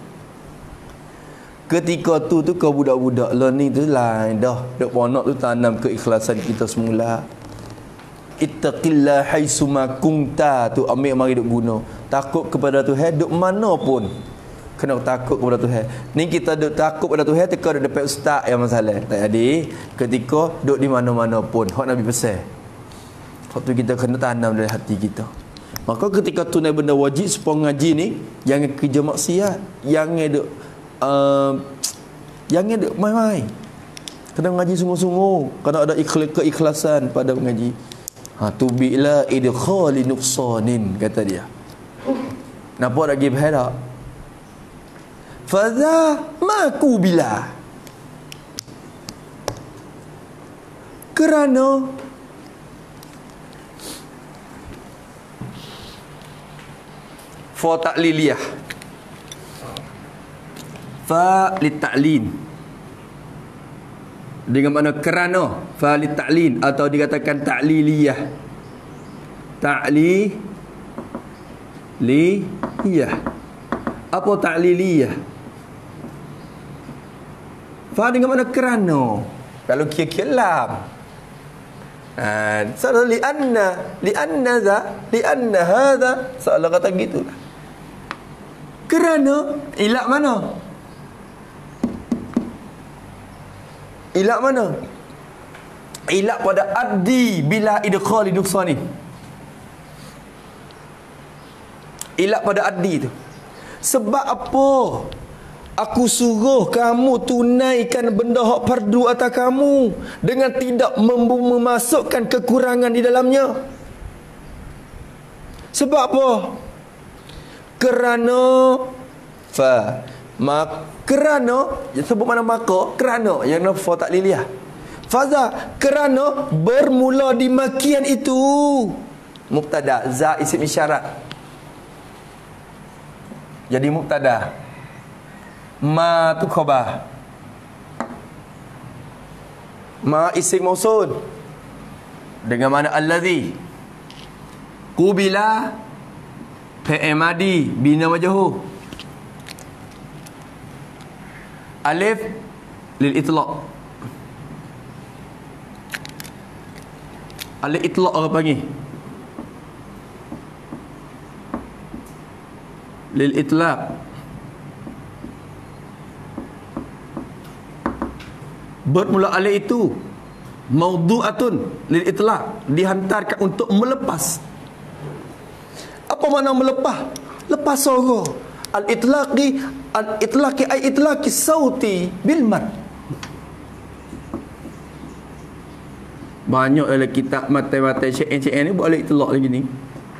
Ketika tu kau budak-budak learning tu lain dah. Dok ponok tu tanam keikhlasan kita semula. Ittaqillah haitsuma kunta tu ambil mari duk guna. Takut kepada Tuhan duk mana pun. Kena takut kepada Tuhan. Ni kita duk takut kepada Tuhan teka duk depan ustaz yang masalah. Tak jadi ketika duk di mana-mana pun hak Nabi pesan. Hak tu kita kena tanam dalam hati kita. Maka ketika tunai benda wajib supaya ngaji ni jangan kerja maksiat, jangan duk main-main. Kena ngaji sungguh-sungguh, kena ada keikhlasan pada mengaji. Tu bila idkhali nuqsanin kata dia. Nampak lagi bahaya. Fadha maku bila. Kerana fa ta'liliyah. Fa li ta'lin. Dengan mana kerana fa li ta'lin atau dikatakan ta'liliyah. Ta'liliyah. Apa ta'liliyah? Fa dengan mana kerana? Kalau kira-kira lam. Soal li anna hadha soal kata gitulah. Kerana ilak mana? Ilak mana? Ilak pada addi bila idkhali nuqsani. Ilak pada addi tu. Sebab apa? Aku suruh kamu tunaikan benda hak fardu atas kamu dengan tidak memasukkan kekurangan di dalamnya. Sebab apa? Kerana kerana sebut mana maka kerana yang fa ta'liliyah. Faza kerana bermula di makian itu mubtada za isim isyarat. jadi mubtada. Ma tu khabar. Ma isim mausul dengan mana allazi. Qubila fi'il madi bina majhul. Alif lil itlaq. Alif itlaq orang panggil. Lil itlaq. Bermula alif itu maudu'atun lil itlaq, dihantarkan untuk melepas. Apa makna melepas? Lepas suara. Al-itlaqi ay itlaqi sauti bil mad. Banyak dalam kitab mata-mata CN ni buat alif itlaq lagi ni.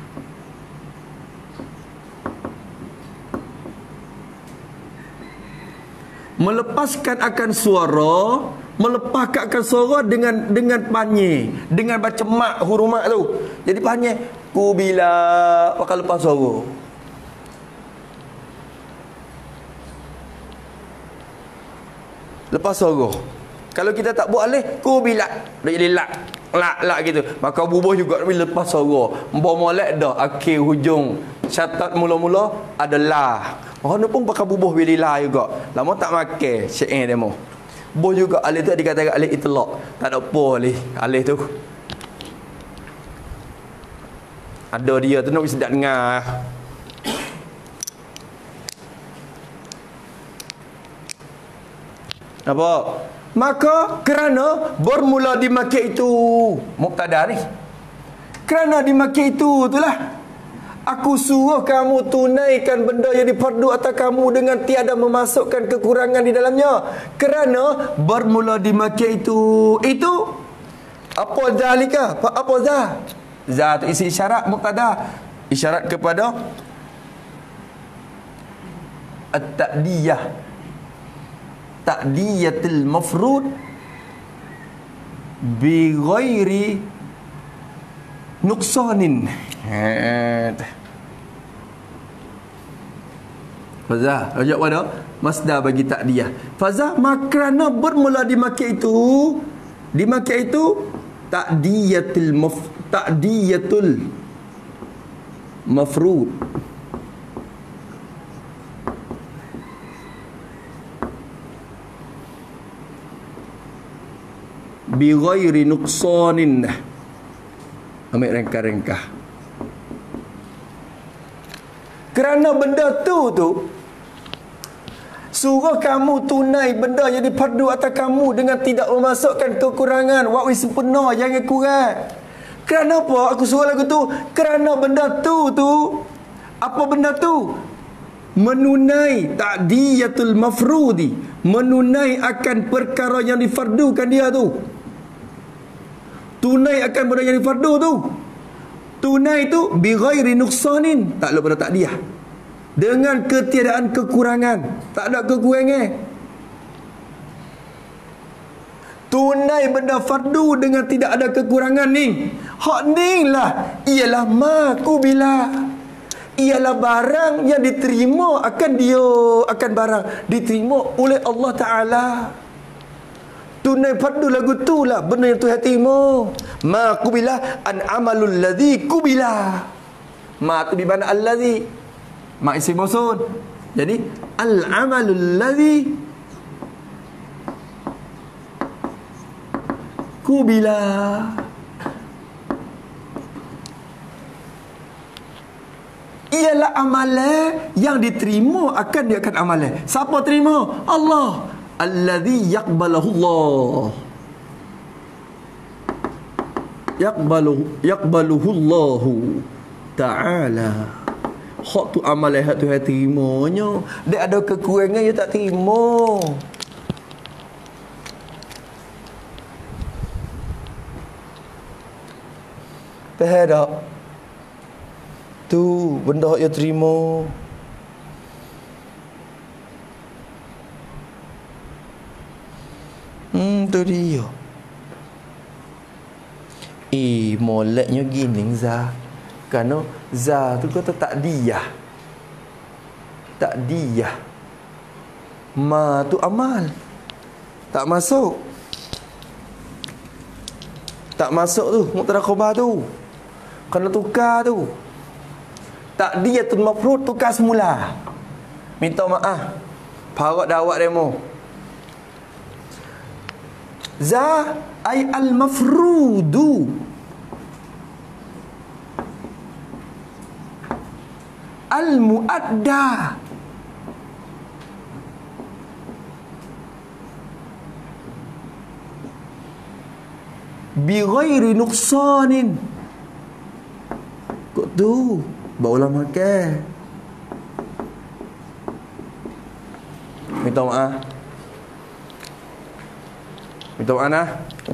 Melepaskan akan suara, melepaskan akan suara dengan panye, dengan baca mak huruf mak tu. Jadi panye qubila bakal lepas suara. Lepas suara. Kalau kita tak buat alih, qubila dia jadi lak gitu. Maka bubuh juga bila lepas suara. Molek dah akhir hujung syatat mula-mula adalah. Orang pun pakai bubuh bila juga. Lama tak makan syair demo. Buh juga alih tu dikatakan alih itlaq. Tak ada apa alih tu. Ada dia tu nak sedap dengar. Apa? Maka kerana bermula dimakai itu mubtada ni. Kerana dimakai itu itulah aku suruh kamu tunaikan benda yang difardu atas kamu dengan tiada memasukkan kekurangan di dalamnya. Kerana bermula dimakai itu. Itu apa zalika? Apa za? Za tu isi isyarat mubtada. Isyarat kepada at-ta'diyah. Ta'diyatul mafrud bi ghairi nuqsanin. Fazah rajak pada masdar bagi ta'diyah. Fazah makrana bermula dimakai itu ta'diyatul mafrud bi ghairi nuqsanin. Ambil rengkah-rengkah. Kerana benda tu suruh kamu tunai benda yang difardu atas kamu dengan tidak memasukkan kekurangan. Wa'wi sempurna, jangan kurang. Kerana apa aku suruh lagu tu? Kerana benda tu apa benda tu? Menunai ta'diyatul mafrudi, menunai akan perkara yang difardukan dia tu. Tunai akan benda yang difardu tu. Tunai tu bi ghairi nuqsanin, tak lupa tak dia. Dengan ketiadaan kekurangan, tak ada kekurangan. Tunai benda fardu dengan tidak ada kekurangan ni. Hak ni lah ialah makubila. Ialah barang yang diterima akan dia, akan barang diterima oleh Allah Ta'ala. Tunai fardu lagu tu lah benda yang Tuhan terima. Ma kubila an amalul ladzi kubila. Ma tu di mana allazi? Ma isim mausul. Jadi al amalul ladzi kubila. Ialah amalan yang diterima akan dia akan amalan. Siapa terima? Allah. Alladhi yaqbaluhullah. Yaqbaluhullahu ta'ala. Hak tu amalan hak tu yang terimanya. Dia ada kekurangan yang tak terima. Faham tak? Tu benda yang terima. Tu dia. Moleknya gini Za. Kerana Za tu kata tak dia. ta'diyah. Ma tu amal. Tak masuk. Tak masuk tu muqtadaqabah tu. Kena tukar tu. Ta'diyatul mafrud tukar semula. Minta maaf. Parok dah awak demo. Za ay al-mafrudu. Al-muadda. Bi ghairi nuqsanin. Kok tu? Barulah makan. Minta maaf. Minta maaf nah.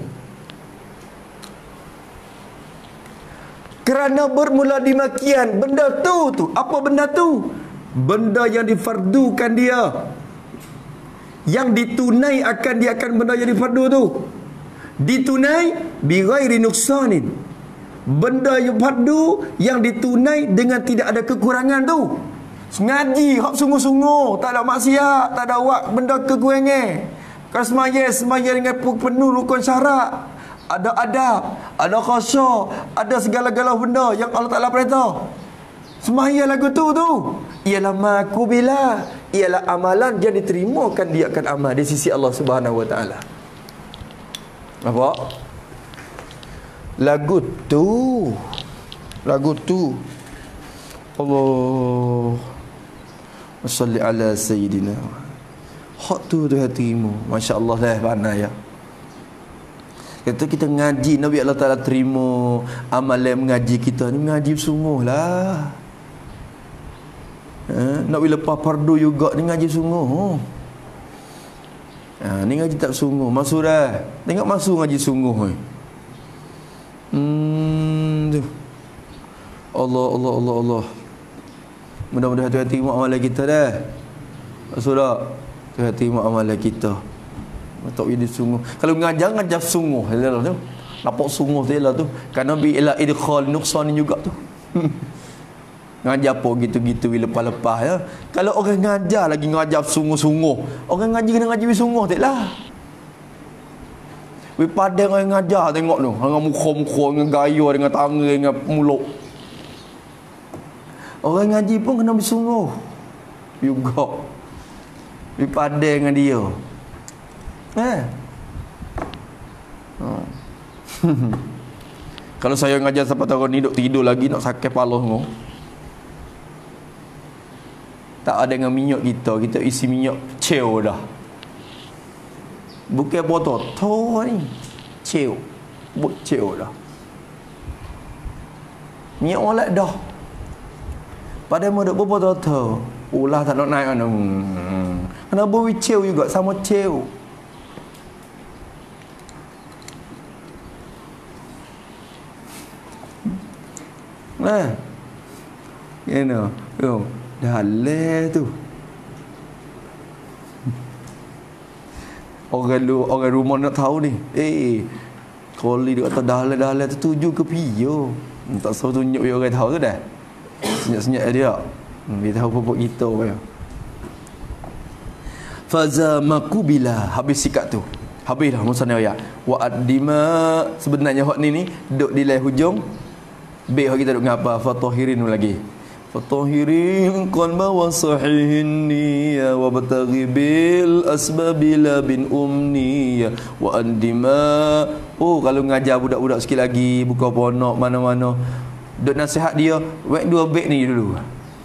Kerana bermula demikian, benda tu apa benda tu? Benda yang difardukan dia, yang ditunai akan dia akan benda yang difardu tu. Ditunai bi ghairi nuqsanin. Benda yang fardu yang ditunai dengan tidak ada kekurangan tu. Ngaji hak sungguh-sungguh, tak ada maksiat, tak ada awak benda kekurangan. Kalau semaya dengan penuh rukun syarat, ada adab, ada khusyuk, ada segala-gala benda yang Allah Taala perintah. Semaya lagu tu ialah makubila, ialah amalan yang diterimakan dia akan amal di sisi Allah Subhanahu Wa Taala. Apa? Lagu tu Allah salli ala sayyidina. Hak tu hatimu. Masya-Allah dah pandai ya. Kata kita ngaji, Nabi Allah Ta'ala terima amalan mengaji kita ni, mengaji sungguhlah. Nak bila lepas fardu juga ni ngaji sungguh. Ni ngaji tak sungguh. Masuk dah. Tengok masuk ngaji sungguh ni. Tu. Allah. Mudah-mudahan Tuhan terima amalan kita dah. Masuk tak? Tuhan terima amalan kita. Tak jadi sungguh. Kalau ngajar sungguh lah tu. Nampak sungguh dia lah tu. Kerana bila idkhal nuqsan juga tu. Ngajar apa gitu-gitu lepas-lepas ya. Kalau orang ngajar lagi ngajar sungguh-sungguh. Orang ngaji kena ngaji sungguh tak lah. Weh padang orang ngajar tengok tu. Dengan muka-muka, dengan gaya, dengan tangan, dengan mulut. Orang ngaji pun kena bersungguh juga. Weh padang dengan dia. Kalau saya ngajar sampai tahun ni duk tidur lagi nak sakit kepala ngau. Tak ada dengan minyak kita isi minyak ceu dah. Bukan botol to ni. Ceu. But ceu dah. Minyak olak dah. Pada mu duk botol to. Ulah tak nak naik anu. Kena bui ceu juga sama ceu. You know, dah le tu. Orang rumah nak tahu ni. Kalau dia kata dah le tu tuju ke piyo. Tak tahu tunjuk dia orang tahu tu dah. Senyap-senyap dia. Dia tahu pokok kita apa ya. Faza makubila, habis sikat tu. Habis dah musannaf ayat. Wa addima, sebenarnya hak ni duk di lai hujung. Baik kita duk ngapa? Fatahirin lagi. Fatahirin qalba wa sahihin niyya wa bataghi bil asbabila bin umniyya wa andima. Kalau ngajar budak-budak sikit lagi, buka ponok mana-mana, duk nasihat dia, wek dua baik ni dulu.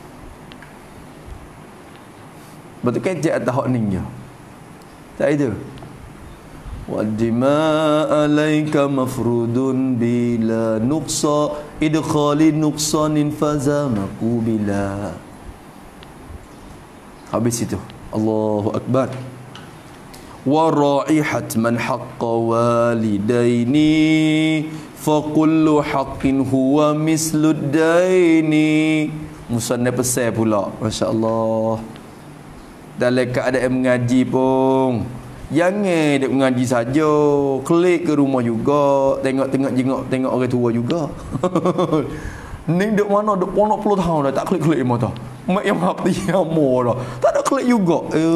Betul kecek atas hak ni je. Tak itu. Wadima alaika mafrudun bila nuqsa idkhali nuqsanin fazamaku bila. Habis itu. Allahu Akbar. Wa ra'ihat man haqqa walidaini fa kullu haqqin huwa mislud daini. Musannaf pesan pula. Masya-Allah. Dalam keadaan mengaji pun jangan dia mengaji saja, klik ke rumah juga, tengok orang tua juga. Ni duk mana duk ponok 10 tahun dah tak klik-klik mata. Mak yang mati amor lah. Tak ada klik juga.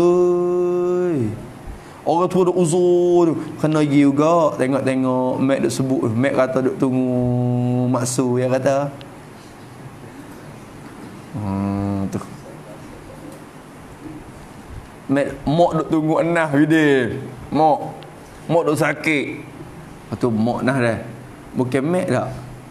Orang tua duk uzur kena pergi juga. Tengok-tengok mak duk sebut. Mak kata duk tunggu maksud ya kata. Tu. Mak duk tunggu enah video. Mak duk sakit. Lepas tu mak nah dah. Bukan mak tak.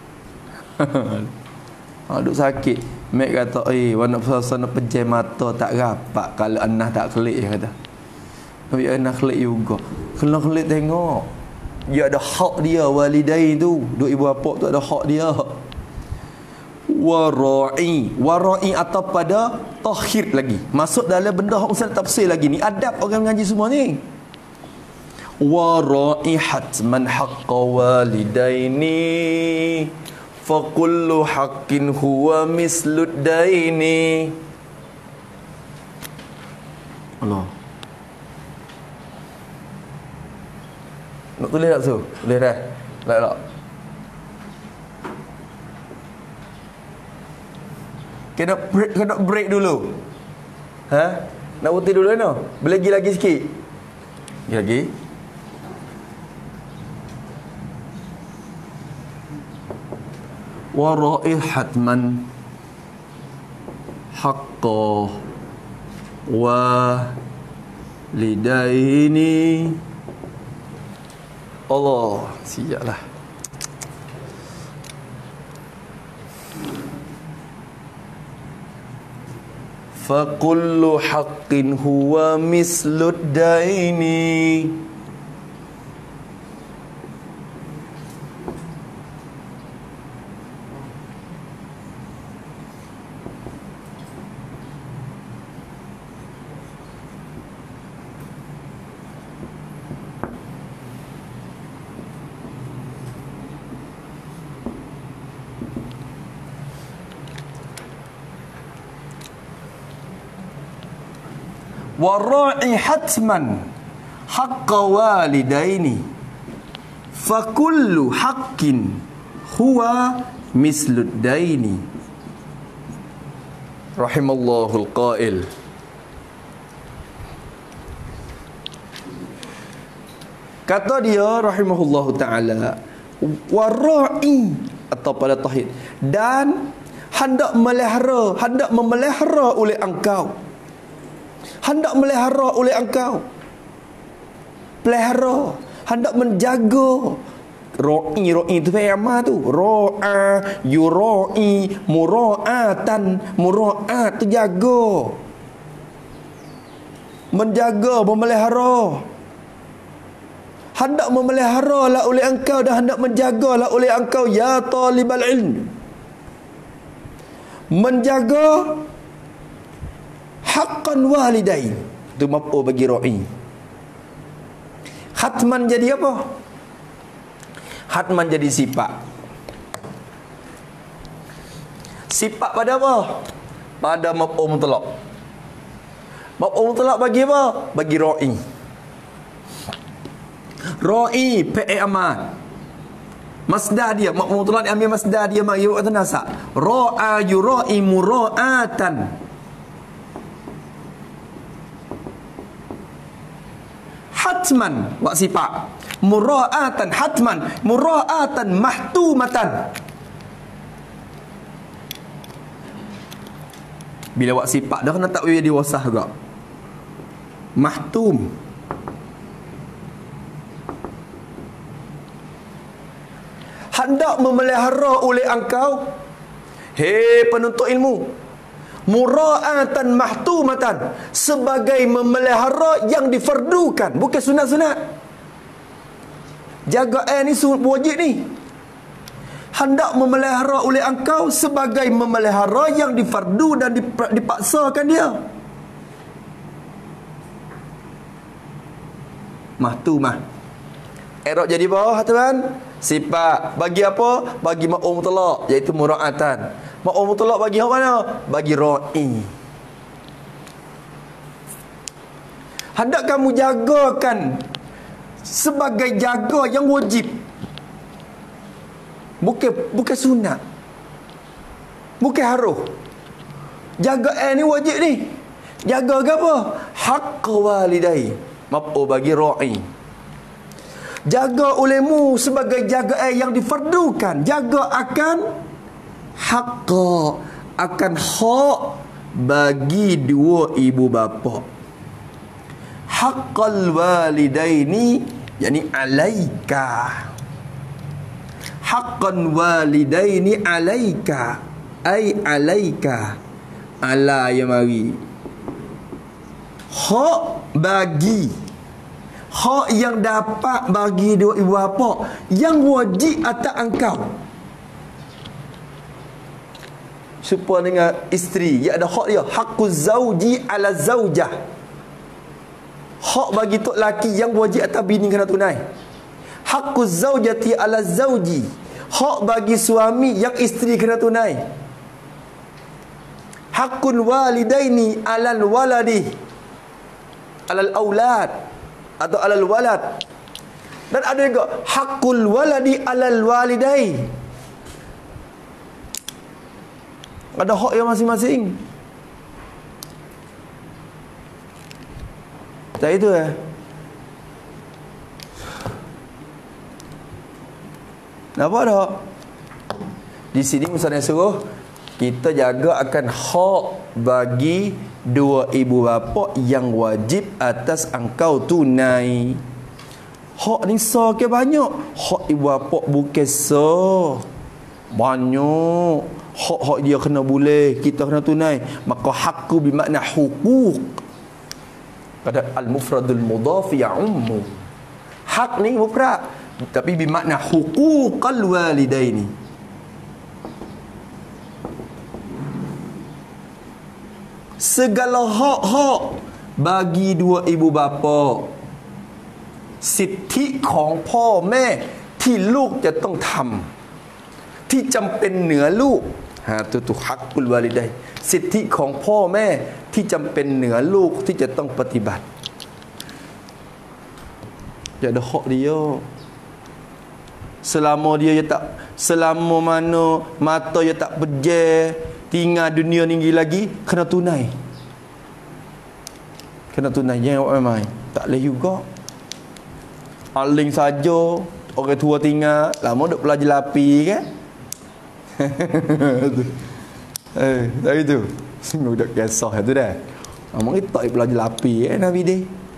Duk sakit. Mak kata, warna suasana pejam mata tak rapat kalau enah tak kelik dia kata. Tapi enah kelik juga. Kena kelik tengok. Dia ada hak dia walidain tu. Duk ibu bapa tu ada hak dia. Wara'i atau pada takhir lagi. Masuk dalam benda hak usul tafsir lagi ni. Adab orang mengaji semua ni. Wara'i hatman haqqa walidaini fa kullu haqqin huwa mislud daini. Allah. Nak tulis tak tu? Tulis dah. Tak. Kena break dulu. Nak putih dulu no? Lagi sikit. Lagi. Wara'i hatman haqqa walidaini. Allah, siaplah. Fa kullu haqqin huwa mislud daini. Wara'i hatman haqqa walidaini fa kullu haqqin huwa mislud daini. Rahimallahul qail. Kata dia rahimahullahu ta'ala, wara'i atau pada tauhid, dan hendak memelihara oleh engkau. Hendak melihara oleh engkau. Pelihara, hendak menjaga. Ra'i tu fi'il tu. Ra'a, yura'i, mura'atan. Mura'at tu jaga. Menjaga, memelihara. Hendak memelihara lah oleh engkau dan hendak menjaga lah oleh engkau ya talibal ilm. Menjaga haqqan walidain. Itu maf'ul bagi ra'i. Hatman jadi apa? Hatman jadi sifat. Sifat pada apa? Pada maf'ul mutlaq. Maf'ul mutlaq bagi apa? Bagi ra'i. Ra'i fi'il amr. Masdar dia, maf'ul mutlaq diambil masdar dia mari buat nasab. Ra'a yura'i mura'atan. Hatman wa sifat. Mura'atan hatman, mura'atan mahtumatan. Bila buat sifat dah kena takwil diwasah juga. Mahtum. Hendak memelihara oleh engkau, hei penuntut ilmu, mura'atan mahtumatan, sebagai memelihara yang difardukan, bukan sunat-sunat. Jagaan ni wajib ni. Hendak memelihara oleh engkau sebagai memelihara yang difardu dan dipaksakan dia. Mahtumah. I'rab jadi bawah tuan. Sifat bagi apa? Bagi maf'ul mutlaq, iaitu mura'atan. Maf'ul mutlaq bagi apa mana? Bagi ra'i. Hendak kamu jagakan sebagai jaga yang wajib. Bukan sunat. Bukan harus. Jaga ni wajib ni. Jaga ke apa? Hak walidai. Maf'ul bagi ra'i. Jaga olehmu sebagai jaga yang difardukan. Jaga akan hak, akan hak bagi dua ibu bapa. Haqqal walidaini yani alaika. Haqqan walidaini alaika ai alaika. Ala yang mari. Hak bagi, hak yang dapat bagi dua ibu bapa yang wajib atas engkau. Supaya dengan isteri, ia ada hak dia. Haqquz zauji ala zaujah. Hak bagi tok laki yang wajib atas bini kena tunai. Haqquz zaujati ala zauji. Hak bagi suami yang isteri kena tunai. Haqqul walidaini alal waladi, alal aulad atau alal walad. Dan ada juga haqqul waladi alal walidai. Ada hak yang masing-masing. Tak itu Nampak tak? Di sini misalnya suruh kita jaga akan hak bagi dua ibu bapa yang wajib atas engkau tunai. Hak ni so ke banyak? Hak ibu bapa bukan so banyak. Hak-hak dia kena boleh, kita kena tunai. Maka hakku bermakna hukuk. Pada al-mufradul mudhaf ya'ummu. Hak ni mufrad, tapi bermakna hukukal walidaini. Segala hak-hak bagi dua ibu bapa, สิทธิของพ่อแม่ที่ลูกจะต้องทำที่จำเป็นเหนือลูกtu hakul walidain, สิทธิของพ่อแม่ที่จำเป็นเหนือลูกที่จะต้องปฏิบัติ dia ada hak dia. Selama dia tak, selama mana mata dia tak pejam, tinggal dunia ni lagi, kena tunai. Kena tunai, jangan buat main. Tak boleh juga. Aling saja, orang tua tinggal, lama duk belajar lapi kan? Tak itu. Sungguh dak kisah tu dah. Amang kita tak belajar lapi Nabi dia.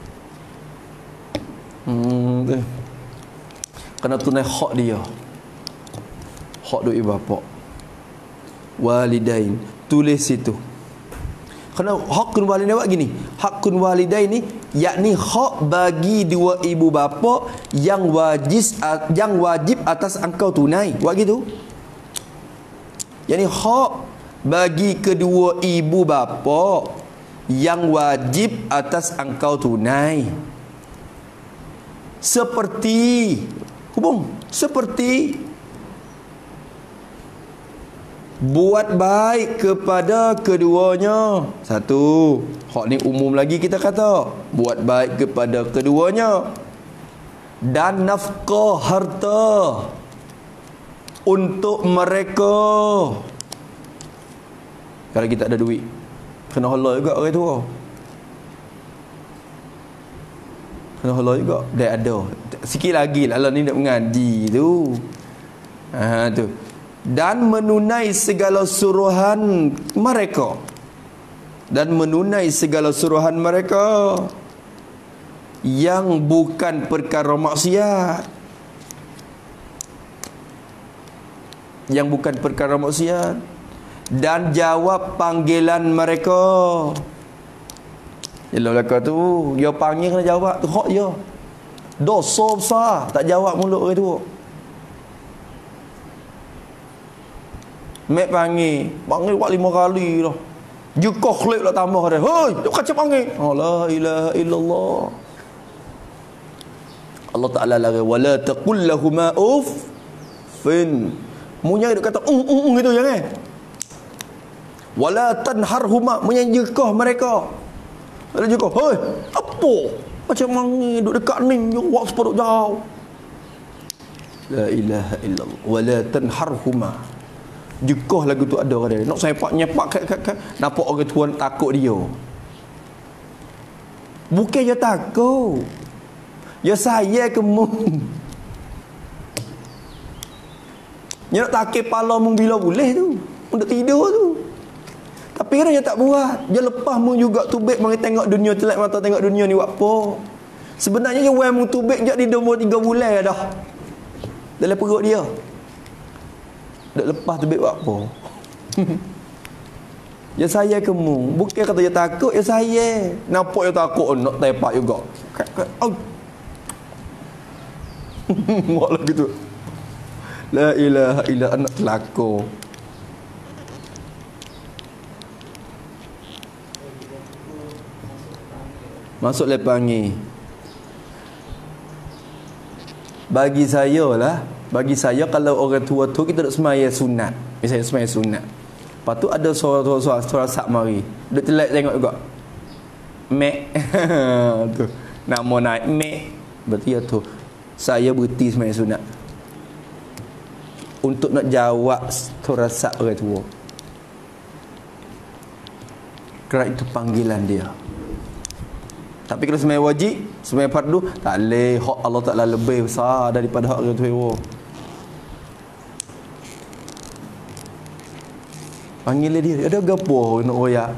Tu. Kena tunai hak dia. Hak duk ibu bapa. Walidain. Tulis situ. Kena hakun walidain buat gini. Hakun walidain ni yakni hak bagi dua ibu bapa yang wajib atas engkau tunai. Buat gitu. Yani hak bagi kedua ibu bapa yang wajib atas engkau tunai. Seperti hubung, seperti buat baik kepada keduanya. Satu, hak ni umum lagi kita kata. Buat baik kepada keduanya. Dan nafkah harta untuk mereka. Kalau kita ada duit, kena halal juga orang tua. Kena halal juga. Dia ada. Sikit lagi lah ni nak mengaji tu. Tu. Dan menunai segala suruhan mereka. Dan menunai segala suruhan mereka yang bukan perkara maksiat. Yang bukan perkara maksiat. Dan jawab panggilan mereka. Yelah belakang tu, dia panggil kena jawab tu hak dia. Dosa besar tak jawab mulut orang tu. Mek panggil buat 5 kali dah. Jukah klik lah tambah dia. Hoi, dia kacau panggil. La ilaha illallah. Allah Ta'ala lari. Wala taqul lahuma uffin. Munya dia kata gitu jangan. Wala tanharhuma, menyanjikah mereka. Ada juga, hei, apa? Macam mangi duduk dekat ni, yang buat separuh jauh. La ilaha illallah. Wala tanharhuma. Jekah lagu tu ada orang dia. Nak sepak nyepak kat. Nampak orang tua takut dia. Bukan dia takut. Ya saya kemung. Dia nak takik pala mung bila boleh tu. Untuk tidur tu. Tapi kan dia tak buat. Dia lepas mung juga tubik mari tengok dunia, telak mata tengok dunia ni buat apa. Sebenarnya dia wei mung tubik je di 2-3 bulan dah. Dalam perut dia. Dak lepas tubik buat apa. Ya saya kemung. Bukan kata dia takut, ya saya. Nampak dia takut nak tepak juga. Au. Buat lagi tu. La ilaha illa anak telakor. Masuk lepangi. Bagi saya kalau orang tua tu kita nak semaya sunat. Misalnya semaya sunat. Lepas tu ada suara sak mari. Duk telak tengok juga. Mek. Tu. Nama naik mek. Berarti ya tu. Saya berhenti semaya sunat. Untuk nak jawab suara sak orang tua. Kerana itu panggilan dia. Tapi kalau sembahyang wajib, sembahyang fardu, tak boleh. Hak Allah Ta'ala lebih besar daripada hak orang tua. Panggil dia. Ada gapo nak royak?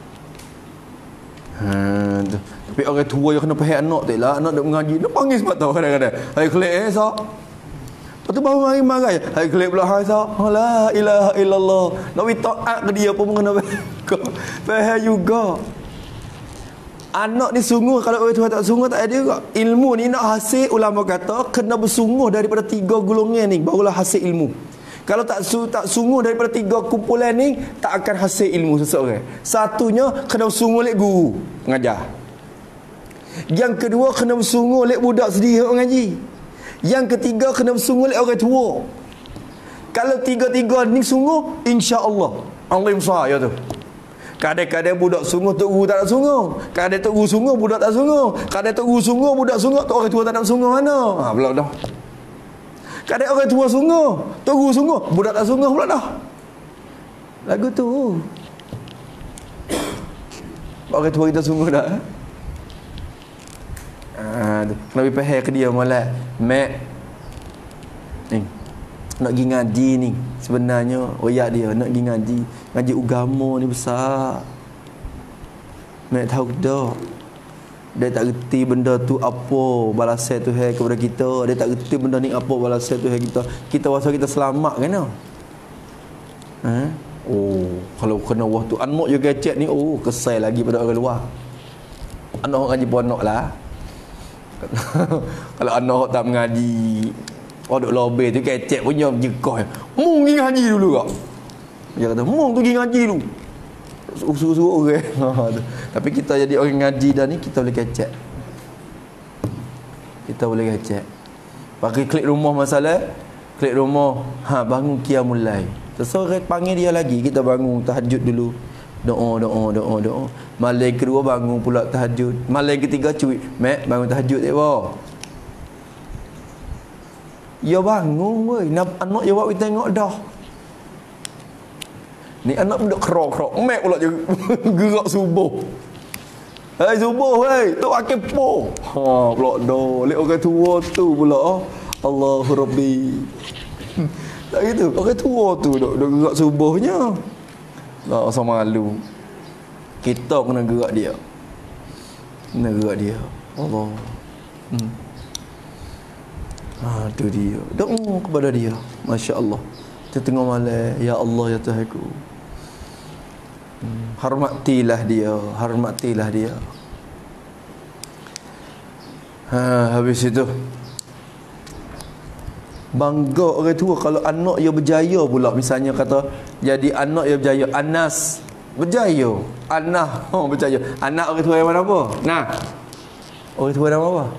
Tu. Tapi orang tua yang kena faham anak tak lah. Anak nak mengaji. Nak panggil sebab tahu kadang-kadang. Hai kelik sah. Lepas tu baru mari marah. Hai kelik pula hai sah. La ilaha illallah. Nak beri ta'at ke dia pun kena faham juga. Anak ni sungguh, kalau orang tua tak sungguh tak ada juga. Ilmu ni nak hasil, ulama kata kena bersungguh daripada 3 golongan ni barulah hasil ilmu. Kalau tak sungguh daripada 3 kumpulan ni, tak akan hasil ilmu seseorang. Satunya kena bersungguh oleh guru mengajar. Yang kedua kena bersungguh oleh budak sendiri mengaji. Yang ketiga kena bersungguh oleh orang tua. Kalau 3-3 ni sungguh, insya-Allah Allah besar ya tu. Kadang-kadang budak sungguh tok guru tak nak sungguh. Kadang tok guru sungguh budak tak sungguh. Kadang tok guru sungguh budak sungguh, tok orang tua tak nak sungguh mana? Ha pula dah. Kadang orang tua sungguh, tok guru sungguh, budak tak sungguh pula dah. Lagu tu. Orang tua kita sungguh dah. Kena pergi pahal ke dia molek. Mek. Ni. Nak pergi ngaji ni. Sebenarnya royak dia nak pergi ngaji. Ngaji agama ni besar. Mek tahu dah. Dia tak reti benda tu apa balasan Tuhan kepada kita. Dia tak reti benda ni apa balasan Tuhan kita. Kita rasa kita selamat kan? Oh, kalau kena waktu anak je kecek ni, oh kesal lagi pada orang luar. Anak ngaji pun anak lah. Kalau anak tak mengaji, duk lobby tu kecek punya jekah. Mung pergi ngaji dulu kak. Dia kata, mung tu pergi ngaji dulu. Suruh-suruh orang. Tapi kita jadi orang ngaji dah ni, kita boleh kecek. Kita boleh kecek. Pakai klik rumah masalah, klik rumah, bangun qiyamul lail. Seseorang panggil dia lagi, kita bangun tahajud dulu. Doa. Malam kedua bangun pula tahajud. Malam ketiga cuit, mek bangun tahajud tak apa. Ya bangun weh, anak dia buat kita tengok dah. Ni anak budak kerok-kerok, mek pula je gerak subuh. Hai subuh weh, tu akil po. Pula dah, lek orang tua tu pula. Allahu Rabbi. Tak gitu, orang tua tu duk gerak subuhnya. Tak rasa malu. Kita kena gerak dia. Kena gerak dia. Allah. Tu dia. Doa kepada dia. Masya Allah. Kita tengah malam. Ya Allah ya Tuhanku. Hormatilah dia. Hormatilah dia. Habis itu. Bangga orang tua kalau anak dia berjaya pula. Misalnya kata jadi anak dia berjaya, Anas berjaya, anak berjaya. Anak orang tua yang mana apa? Nah, orang tua nama apa?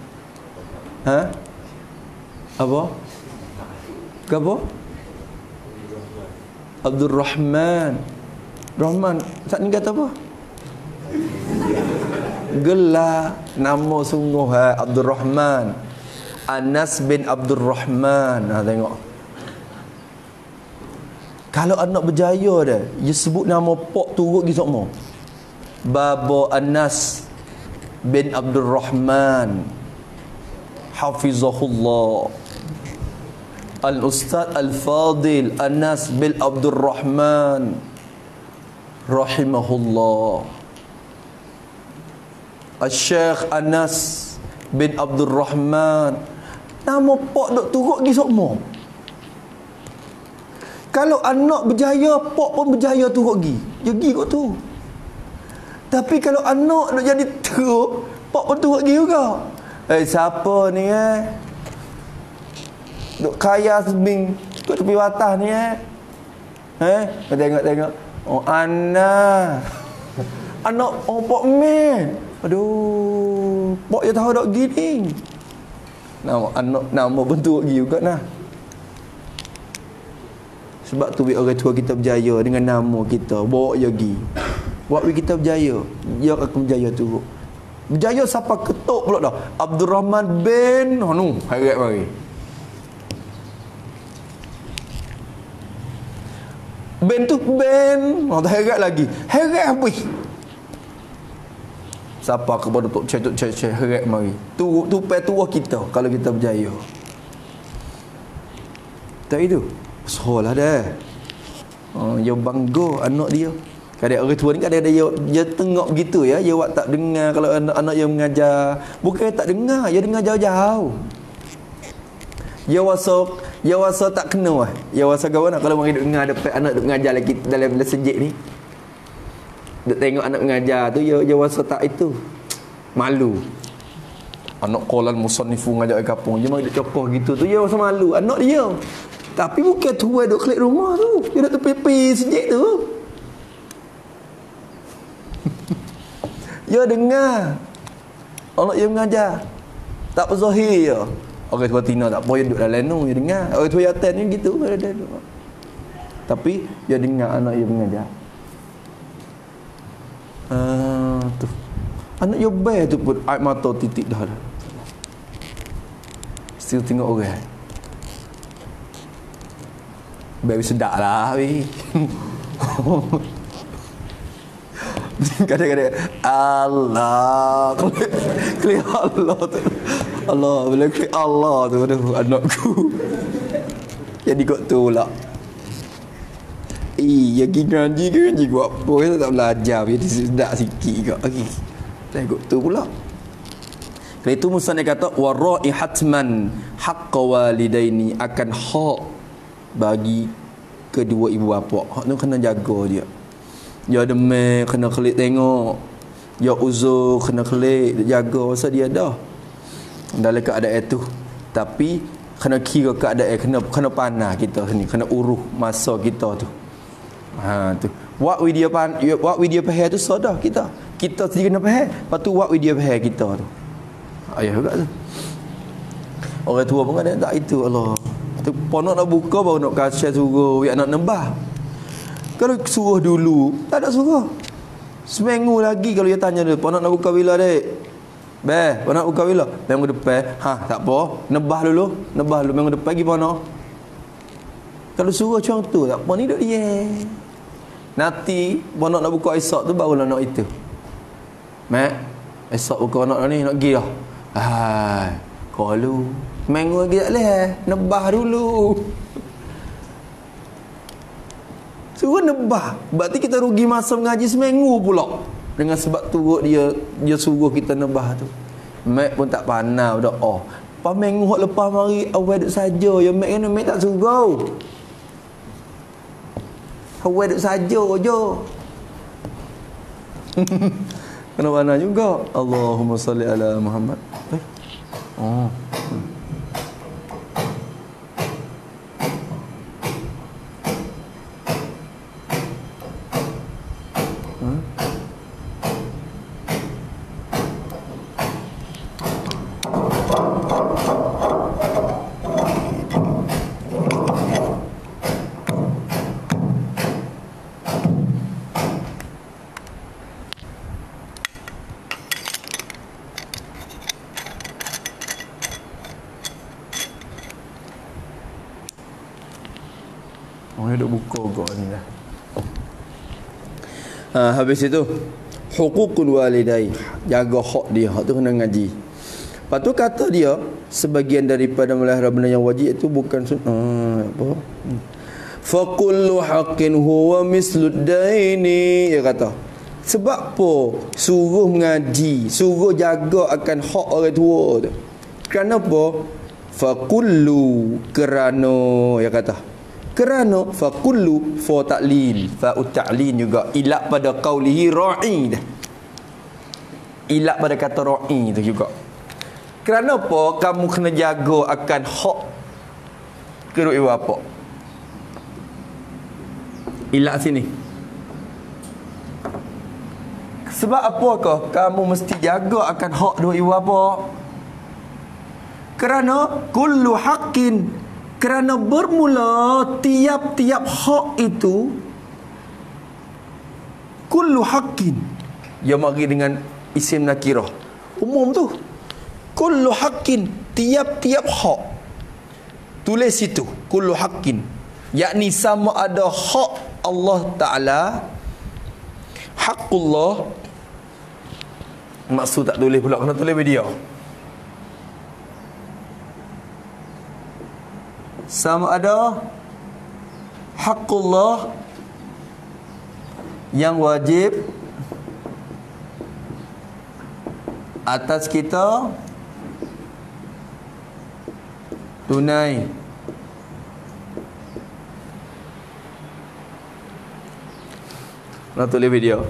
Apa? Apa? Abdul Rahman. Rahman tak ni kata apa? Gelar nama sungguh Abdul Rahman. Anas bin Abdul Rahman. Tengok. Kalau anak berjaya dah, dia sebut nama pok turut gi semua. Baba Anas bin Abdul Rahman hafizahullah. Al-Ustaz Al-Fadil Anas bin Abdul Rahman rahimahullah. Al-Syekh Anas bin Abdul Rahman. Nama pok dok turut gi semua. Kalau anak berjaya, pok pun berjaya turut gi. Dia gi kot tu. Tapi kalau anak nak jadi teruk, pok pun turut gi juga. Siapa ni duk kaya sebing kat tepi watah ni tengok. Oh anak pok men. Aduh, pok je tahu dok gini. Nama pun turut gi juga nah. Sebab tu orang tua kita berjaya dengan nama kita, bawa je pergi. Buat kita berjaya, dia akan berjaya tu. Berjaya siapa ketuk pula dah. Abdul Rahman bin harap mari. Ben tu ben, tak herat lagi. Herat habis. Siapa kepada tok cek herat mari. Tu petuah kita kalau kita berjaya. Tak itu. Seolah dah. Dia bangga anak dia. Kadang orang tua ni kadang dia tengok begitu ya, dia buat tak dengar kalau anak dia mengajar. Bukan tak dengar, dia dengar jauh-jauh. Dia wasa tak kena lah. Dia wasa kawan kalau mari duk dengar depan anak duk mengajar lagi dalam sejik ni. Duk tengok anak mengajar tu dia wasa tak itu. Malu. Anak kolal musannifu ngajak ke kampung, dia mari duk cokoh gitu tu dia wasa malu anak dia. Tapi bukan tuai duk klik rumah tu. Dia duk tepi sejik tu. Dia dengar. Allah dia mengajar. Tak berzahir je. Orang tua Tina tak boleh duduk dalam tu. Dia dengar. Orang tua Yatan ni gitu. Tapi dia dengar anak dia mengajar. Tu. Anak dia baik tu pun air mata titik dah. Still tengok orang. Baik sedap lah. Kadang-kadang Allah klik Allah tu. Allah bila klik Allah tu, aduh anakku. Jadi kot tu pula. Ya ngaji buat apa kita tak belajar jadi sedap sikit juga. Okey. Tengok tu pula. Kalau itu musannif kata warai hatman haqq walidaini, akan hak bagi kedua ibu bapa. Hak tu kena jaga dia. Dia demam kena kelik tengok. Dia uzur kena kelik jaga masa dia dah dalam keadaan tu. Tapi kena kira keadaan, kena panah kita ni, kena uruh masa kita tu. Tu. What we dia faham tu sudah kita. Kita sendiri kena faham. Lepas tu what we dia faham kita tu. Ayah juga tu. Orang tua pun ada tak itu Allah. Tu ponok nak buka baru nak kasih suruh biar nak nembah. Kalau suruh dulu, tak ada suruh. Seminggu lagi kalau dia tanya dia, "Ponok nak buka bila, dek?" "Beh, ponok nak buka bila?" "Minggu depan." Tak apa. Nebah dulu minggu depan pergi ponok. Kalau suruh macam tu, tak apa ni duk dia. Nanti ponok nak buka esok tu barulah nak itu. Mak, esok buka ponok ni nak pergi dah. Kalau minggu lagi tak boleh, nebah dulu. Suruh nebah. Berarti kita rugi masa mengaji seminggu pula. Dengan sebab turut dia suruh kita nebah tu. Mak pun tak pandai dah. Pas minggu hak lepas mari awal duk saja. Ya mak kena mak tak suruh. Awal duk saja je. Kena mana juga. Allahumma salli ala Muhammad. Orang duk buka gak ni dah. Habis itu huququl walidai, jaga hak dia, hak tu kena ngaji. Lepas tu kata dia sebagian daripada melihara benda yang wajib itu bukan apa? Fa kullu haqqin huwa mislud daini, dia kata. Sebab apa suruh mengaji, suruh jaga akan hak orang tua tu? Kerana apa? Fa kullu, kerana, dia kata. Kerana fa kullu fa ta'lil, fa ta'lil juga ilak pada qaulihi ra'i dah. Ilak pada kata ra'i tu juga. Kerana apa kamu kena jaga akan hak kedua ibu bapa? Ilak sini. Sebab apakah kamu mesti jaga akan hak dua ibu bapa? Kerana kullu haqqin, kerana bermula tiap-tiap hak itu, kullu haqqin, dia mari dengan isim nakirah umum tu. Kullu haqqin, tiap-tiap hak. Tulis situ kullu haqqin, yakni sama ada hak Allah Ta'ala, haqqullah. Maksud tak tulis pula, kena tulis video. Sama ada haqqullah yang wajib atas kita tunai. Nak tulis video.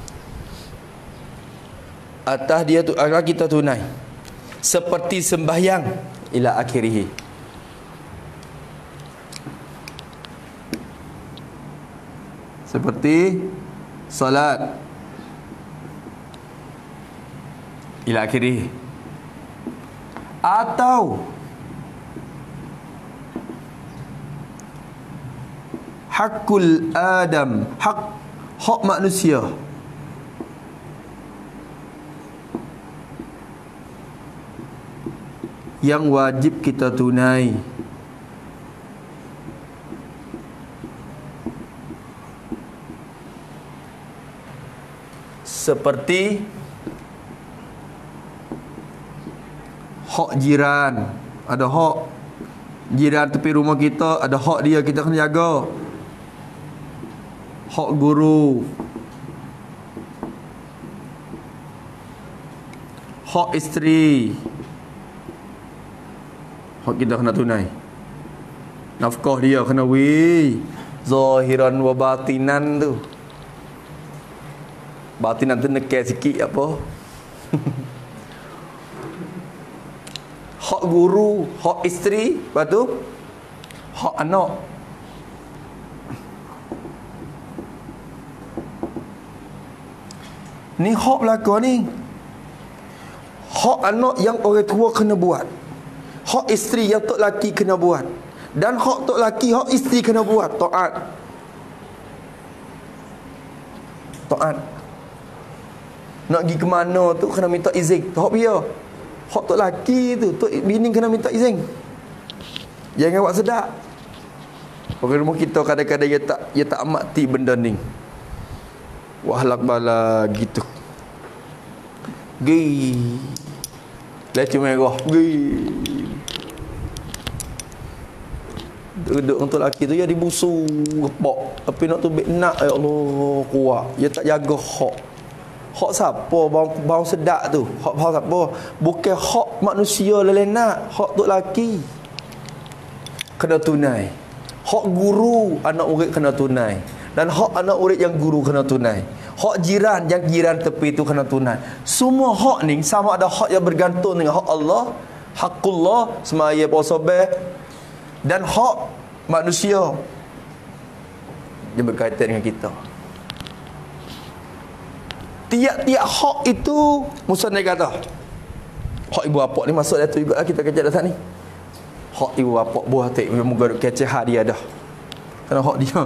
Atas dia tu agar kita tunai seperti sembahyang ila akhirih. Seperti salat ila akhirih. Atau hakul Adam, hak manusia, yang wajib kita tunai. Seperti hak jiran, ada hak jiran tepi rumah kita, ada hak dia, kita kena jaga. Hak guru, hak isteri, hak kita kena tunai. Nafkah dia kena zahiran wa batinan tu. Batinan tu nekal sikit apa. Hak guru, hak isteri, lepas tu hak anak. Ni hak belakang ni. Hak anak yang orang tua kena buat. Hak isteri yang tok laki kena buat. Dan hak tok laki, hak isteri kena buat. Taat. Taat. Nak pergi ke mana tu kena minta izin. Hak dia. Hak tok laki tu, tok bini kena minta izin. Jangan buat sedap. Orang rumah kita kadang-kadang dia tak amati benda ni. Wahlak bala gitu. Gei. Lecu merah. Gei. Duduk untuk lelaki tu dia dibusu gepak. Tapi nak tu nak ya Allah kuat. Dia tak jaga hak. Hak siapa bau sedap tu? Hak siapa? Bukan hak manusia lelenak, hak tu lelaki. Kena tunai. Hak guru anak murid kena tunai. Dan hak anak murid yang guru kena tunai. Hak jiran yang jiran tepi tu kena tunai. Semua hak ni sama ada hak yang bergantung dengan hak Allah, haqqullah, semaya puasa dan hak manusia yang berkaitan dengan kita. Tiap-tiap hak itu Musannif kata hak ibu bapa ni masuk dalam tu juga kita kerja datang ni. Hak ibu bapa buah tak moga keceh dia dah. Kerana hak dia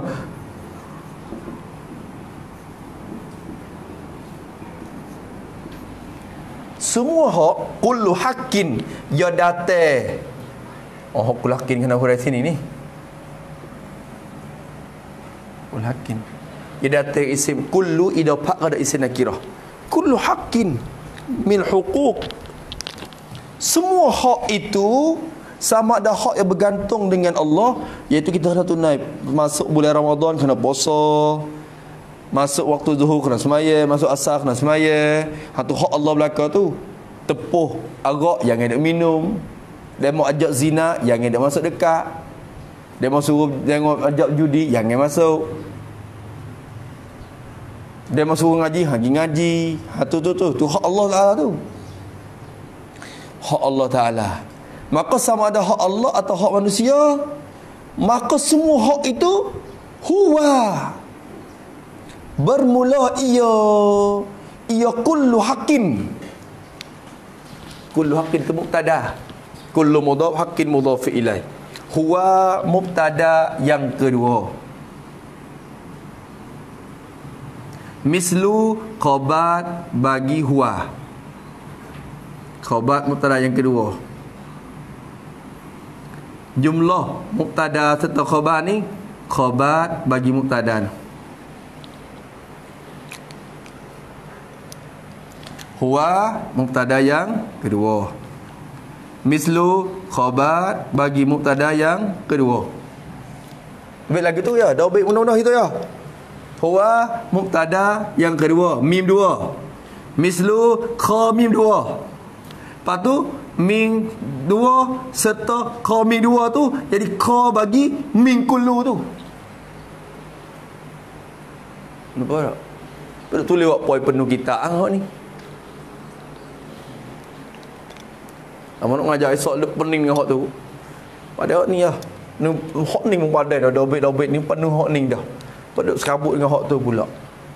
semua hak kullu haqqin ya date. Oh hak kullu haqqin kena huruf sini ni. Wal haqqin. Dia datang isim kullu idafah kepada isim nakirah. Kullu haqqin min huquq. Semua hak itu sama ada hak yang bergantung dengan Allah, iaitu kita kena tunai. Masuk bulan Ramadan kena puasa, masuk waktu zuhur kena semaya, masuk asar kena semaya. Satu hak Allah belaka tu. Tepuh arak jangan nak minum. Dia mau ajak zina jangan nak masuk dekat. Dia mau suruh tengok ajak judi jangan masuk. Dia mau suruh ngaji ngaji. Tu hak Allah Taala tu. Hak Allah Taala. Maka sama ada hak Allah atau hak manusia, maka semua hak itu huwa. Bermula ia kullu haqqin. Kullu haqqin itu mubtada. Kullu mudhaf haqqin mudhaf ilaih. Huwa mubtada yang kedua. Mislu khabar bagi huwa. Khabar mubtada yang kedua. Jumlah mubtada serta khabar ni khabar bagi mubtada. Huwa mubtada yang kedua. Mislu khabar bagi mubtada yang kedua. Baik lagi tu ya, dah baik mudah-mudah itu ya. Huwa mubtada yang kedua, mim dua. Mislu kha mim dua. Lepas tu min dua serta kha min dua tu jadi kha bagi min kullu tu. Nampak tak? Betul tu lewat poin penuh kita ni. Amak nak ngajar esok lep pening dengan hak tu. Pada hak ni lah. Ni hak ni mempadai dah dobit ni penuh hak ni dah. Pada serabut dengan hak tu pula.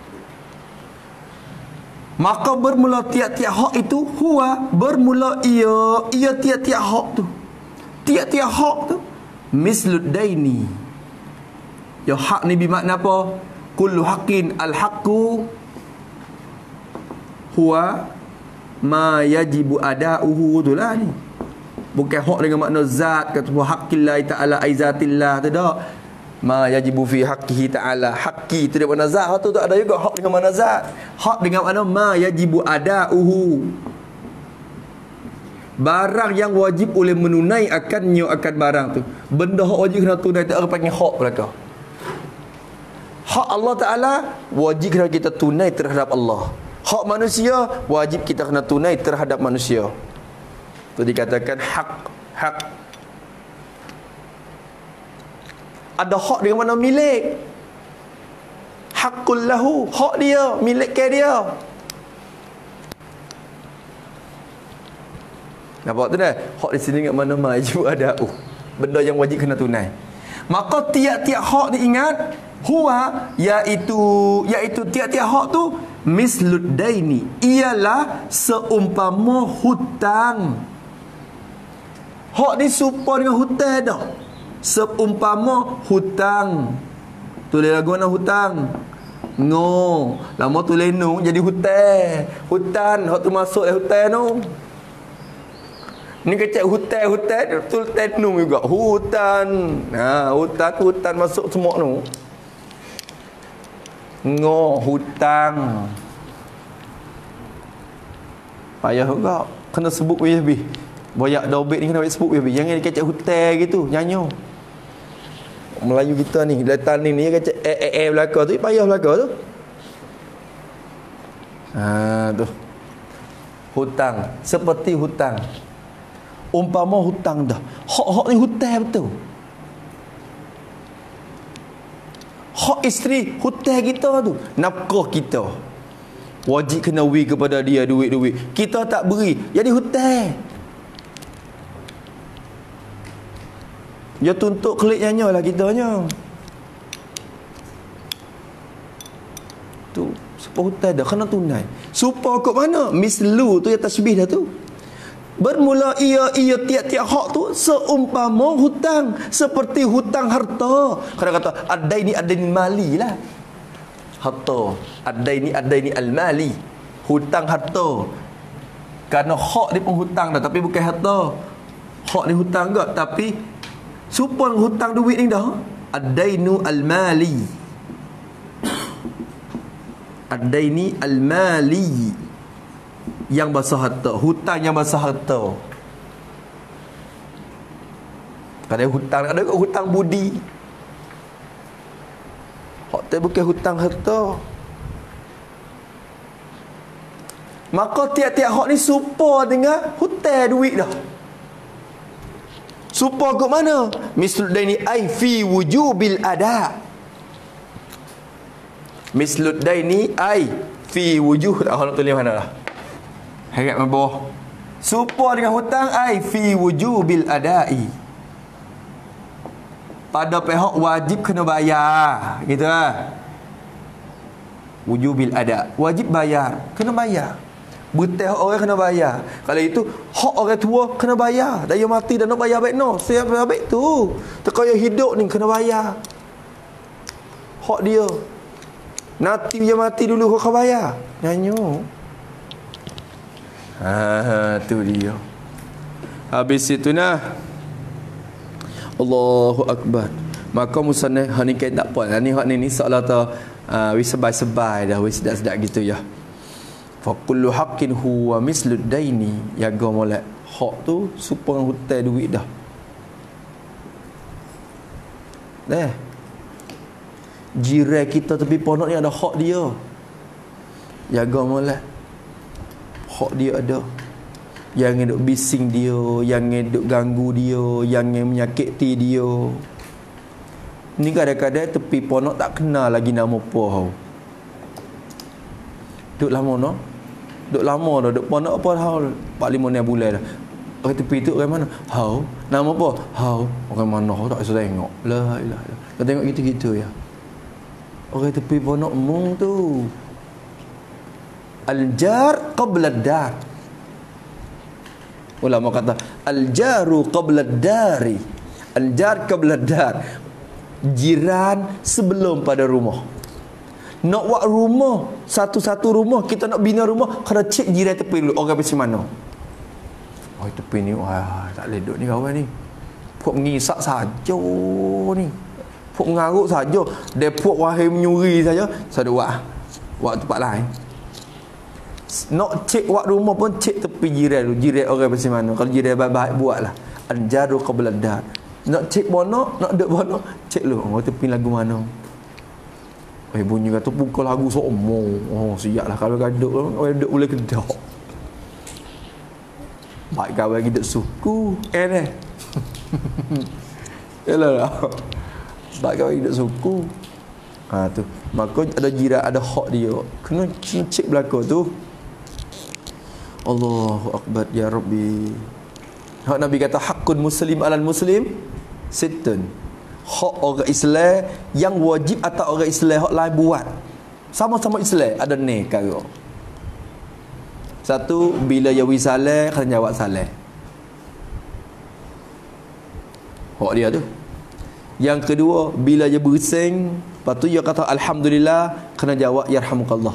Maka bermula tiap-tiap hak itu huwa, bermula ia tiap-tiap hak tu. Tiap-tiap hak tu mislud daini. Ya hak ni bermakna apa? Kullu haqqin al-haqqu huwa ma yajibu ada'uhu tu lah ni. Bukan hak dengan makna zat kata haqqillah ta'ala aizatillah tu dah. Ma yajibu fi haqqihi ta'ala. Haqqi tu dia makna zat. Hak tu tak ada juga hak dengan makna zat. Hak dengan makna ma yajibu ada'uhu. Barang yang wajib oleh menunai akan barang tu. Benda hak wajib kena tunai tak ada panggil hak belaka. Hak Allah Ta'ala wajib kena kita tunai terhadap Allah. Hak manusia wajib kita kena tunai terhadap manusia. Itu dikatakan hak. Ada hak dengan mana milik. Haqqul lahu, hak dia, milik ke dia. Nampak tu dah? Hak di sini dengan mana maju ada benda yang wajib kena tunai. Maka tiap-tiap hak diingat huwa iaitu tiap-tiap hak tu mislud daini, ialah seumpama hutang. Hak ni serupa dengan hutang dah. Seumpama hutang. Tulis lagu mana hutang? No, lama tulis nu jadi hutang. Hutan, hak tu masuk hutang tu. Ni kecek hutan tulis nu juga. Hutan. Hutan masuk semua tu. Ngo hutang. Payah juga. Kena sebut lebih. Banyak dobit ni kena sebut lebih. Jangan kecek hutang gitu, nyanyo. Melayu kita ni, letan ni kecek belaka tu, payah belaka tu. Tu. Hutang, seperti hutang. Umpama hutang dah. Hak ni hutang betul. Hak isteri hutang kita tu, nafkah kita. Wajib kena beri kepada dia duit-duit. Kita tak beri, jadi hutang. Dia tuntut klik nyanyo lah kitanya. Tu supaya hutang dah kena tunai. Supaya kat mana? Mislu tu yang tasbih dah tu. Bermula ia tiap-tiap hak tu seumpama hutang, seperti hutang harta. Kadang kata adaini mali lah. Harta. Adaini al-mali. Hutang harta. Kerana hak dia pun hutang dah, tapi bukan harta. Hak ni hutang juga, tapi supaya hutang duit ni dah. Adainu al-mali. Ad-daini al-mali, yang basah harta, hutang yang basah harta. Ada hutang, ada hutang budi. Hak tu bukan hutang harta. Maka tiap-tiap hak ni serupa dengan hutang duit dah. Serupa ke mana? Mislud daini ai fi wujubil ada. Mislud daini ai fi wujuh. Nak tulis mana dah? Harap bawah. Serupa dengan hutang ai fi wujubil adai. Pada pihak wajib kena bayar, gitu lah. Wujubil ada, wajib bayar, kena bayar. Betul hak orang kena bayar. Kalau itu hak orang tua kena bayar. Dia mati dah nak bayar baik no. Siapa baik tu? Terkaya hidup ni kena bayar. Hak dia. Nanti dia mati dulu kau bayar. Nyanyo. Tu dia. Habis itu nah. Allahu Akbar. Maka musannaf hak ni kan tak apa. Ni hak ni seolah tu wis sebai-sebai dah, wis sedap-sedap gitu ya. Fa kullu haqqin huwa mislud daini, jaga molek. Hak tu supaya hutang duit dah. Jiran kita tepi pondok ni ada hak dia. Jaga molek. Hak dia ada. Jangan duk bising dia, jangan duk ganggu dia, jangan menyakiti dia. Ni kadang-kadang tepi pondok tak kenal lagi nama apa. Duk lama no? Duk lama dah, duk pondok apa hal 4-5 bulan dah. Orang tepi tu orang mana? Hau. Nama apa? Hau. Orang mana? Hau tak bisa tengok. La ilah. Kau tengok gitu-gitu ya. Orang tepi pondok mung tu. Al-jar qabla ad-dar. Ulama kata al-jaru qabla ad-dari. Al-jar qabla ad-dar. Jiran sebelum pada rumah. Nak buat rumah, satu-satu rumah, kita nak bina rumah, kena cek jiran tepi dulu, orang macam mana. Oh tepi ni, wah tak boleh duduk ni kawan ni. Puak mengisak saja ni. Puak mengarut saja. Dia puak wahai menyuri saja. Saya buat tempat lain. Nak cek buat rumah pun cek tepi jiran dulu. Jiran orang macam mana. Kalau jiran baik-baik buatlah. Anjaru qabla dar. Nak cek bono, nak duduk bono, cek lu. Oh tepi lagu mana. Bunyi kata buka lagu somo. Oh siap lah kalau gaduk orang duduk boleh kedok. Baik kawan lagi duduk suku. Yalah. Baik kawan lagi duduk suku. Tu. Maka ada jiran, ada hak dia. Kena cek belakang tu. Allahu Akbar ya Rabbi. Hak Nabi kata haqqun muslim alal muslim sittun. Hak orang Islam yang wajib atas orang Islam hak lain buat. Sama-sama Islam ada ni perkara. Satu, bila jawi salah kena jawab salah. Hak dia tu. Yang kedua, bila dia bersing, lepas tu dia kata alhamdulillah, kena jawab yarhamukallah.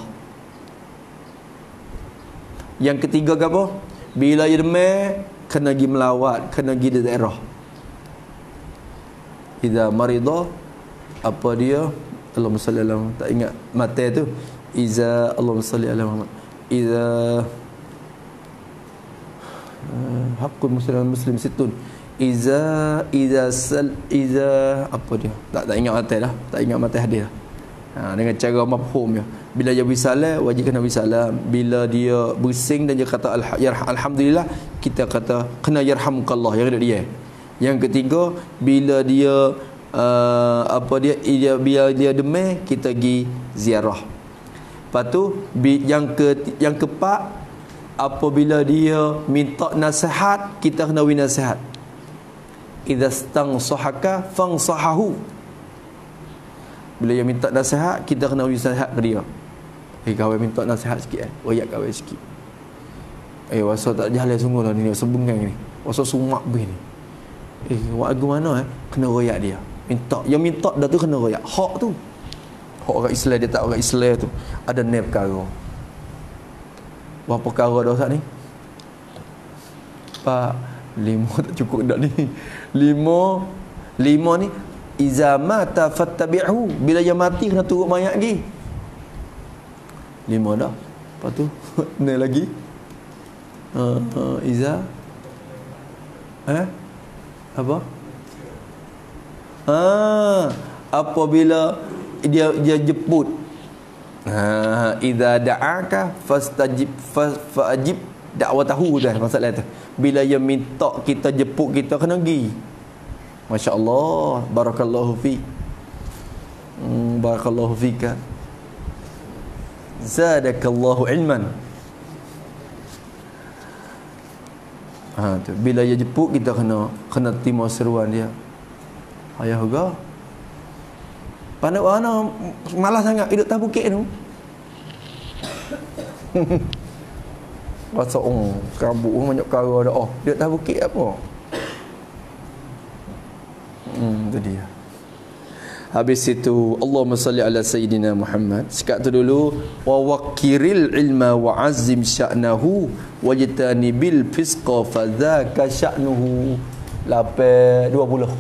Yang ketiga apa? Bila dia demam, kena pergi melawat, kena pergi di daerah. Idza marida, apa dia? Allahumma salli ala Muhammad. Tak ingat mata tu. Iza Allahumma salli ala Muhammad. Iza haqqul muslim situn. Iza apa dia? Tak ingat mata dah. Tak ingat mata hadis dah. Dengan cara mafhum ya. Bila dia bersalam, wajib kena bersalam. Bila dia bersing dan dia kata alhamdulillah, kita kata kena yarhamukallah, yang dia. Yang ketiga, bila dia bila dia demam, kita pergi ziarah. Lepas tu yang keempat, apabila dia minta nasihat, kita kena beri nasihat. Idza stansahaka fansahahu. Bila dia minta nasihat, kita kena beri nasihat ke dia. Kawan minta nasihat sikit royak kawan sikit. Wasa tak jalan sungguh lah ni, sebengang ni. Wasa sumak be ni. Buat lagu mana kena royak dia. Yang minta dah tu kena royak. Hak tu. Hak orang Islam, dia tak orang Islam tu. Ada ni perkara. Berapa perkara dah Ustaz ni? 4, 5 tak cukup dah ni. 5 ni iza mata fattabi'hu. Bila dia mati kena turut mayat lagi. 5 dah. Lepas tu ni lagi iza apa? Apabila dia jemput. Idza da'aka fastajib fa'ajib da'watahu dah masalah tu. Bila dia minta kita jemput, kita kena pergi. Masya-Allah, barakallahu fi. Barakallahu fika. Zadakallahu ilman. Tu bila dia jemput, kita kena terima seruan dia. Ayah juga. Pandai mana malas sangat hidup atas bukit tu. Rasa kabut banyak perkara dah. Hidup atas bukit apa? Itu dia. Habis itu Allahumma salli ala sayyidina Muhammad. Sekat tu dulu wa waqiril ilma wa azim sya'nahu wajtanibil fisqa fadzaka sya'nuhu. 8:20.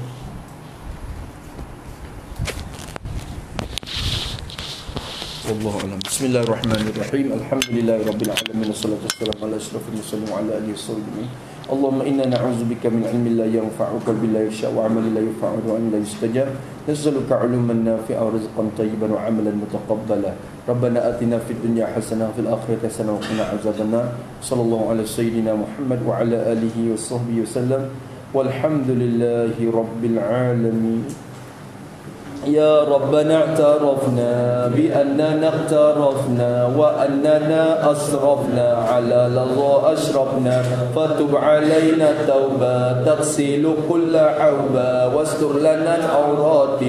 Wallahu a'lam. Bismillahirrahmanirrahim. Alhamdulillahirabbil alamin. Wassalatu wassalamu ala asyrafil mursalin wa ala alihi wasallam. Allahumma inna na'udzubika min ilmin la yanfa'u qalbin la yasha'u wa 'amalin la yufa'u wa 'ilmin la yustajab. Nas'aluka 'ilman nafi'an wa rizqan tayyiban wa 'amalan mutaqabbala. Rabbana atina fid dunya hasanah wa fil akhirati hasanah wa qina adzabannar. Sallallahu ala sayyidina Muhammad wa ala alihi wa sahbihi wasallam. Walhamdulillahi rabbil alamin. يا ربنا اعترفنا بأننا اقترفنا وأننا أسرفنا على لظى أشرفنا فتب علينا توبة تغسل كل عوبة واستر لنا العورات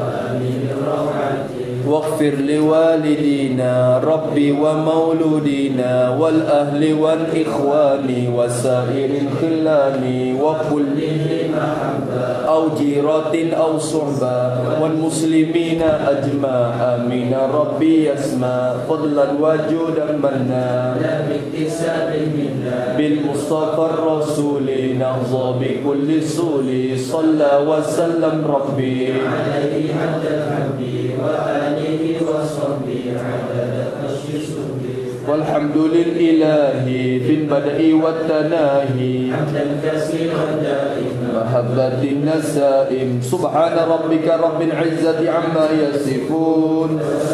واغفر لوالدينا ربي ومولودينا والأهل والإخوان وسائر الخلان وكل أو جيرة أو صحبة والمسلمين أجمع آمين ربي يسمع فضلا وجودا منا بالمصطفى الرسول نهضى بكل سول صلى وسلم ربي عليه عبد الحمد وآله وصحبه عدد والحمد لله في البدء والتناهي حمدا كثيرا دائما محبة النسائم سبحان ربك رب العزة عما يصفون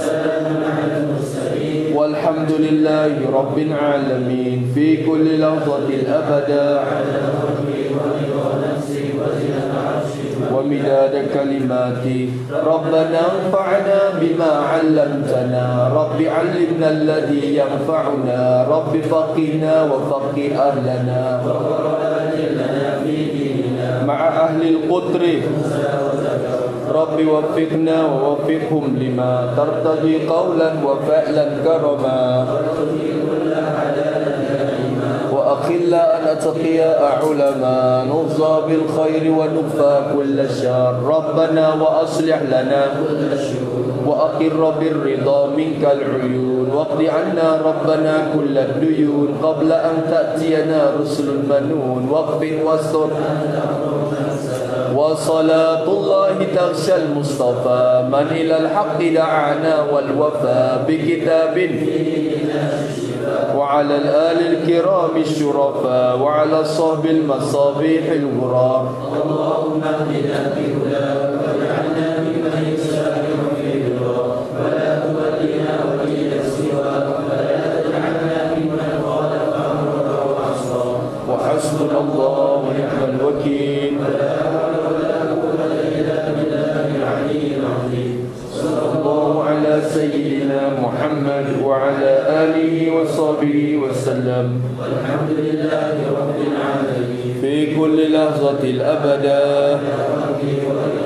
والحمد لله رب العالمين في كل لحظة الأبدا ومداد كلماتي ربنا انفعنا بما علمتنا رب علمنا الذي ينفعنا رب فقنا وفق أهلنا مع أهل القدر رب وفقنا ووفقهم لما ترتضي قولا وفعلا كرما وأخلا أن أتقياء علماء نرضى بالخير ونكفى كل شر ربنا وأصلح لنا وأقر بالرضا منك العيون واقض عنا ربنا كل الديون قبل أن تأتينا رسل المنون واغفر واستر وصلاة الله تغشى المصطفى من إلى الحق دعانا والوفاء بكتاب وعلى الآل الكرام الشرفاء وعلى الصحب المصابيح الغرام اللهم اهدنا بهداك واجعلنا ممن يسارع في رضاك ولا تولنا وليا سواك ولا تجعلنا ممن خالف امرك وعصاك وحسبنا الله ونعم الوكيل ولا حول ولا قوة إلا بالله العلي العظيم صلى الله على سيدنا محمد وعلى آله وصحبه وسلم والحمد لله رب العالمين في كل لحظة الأبدا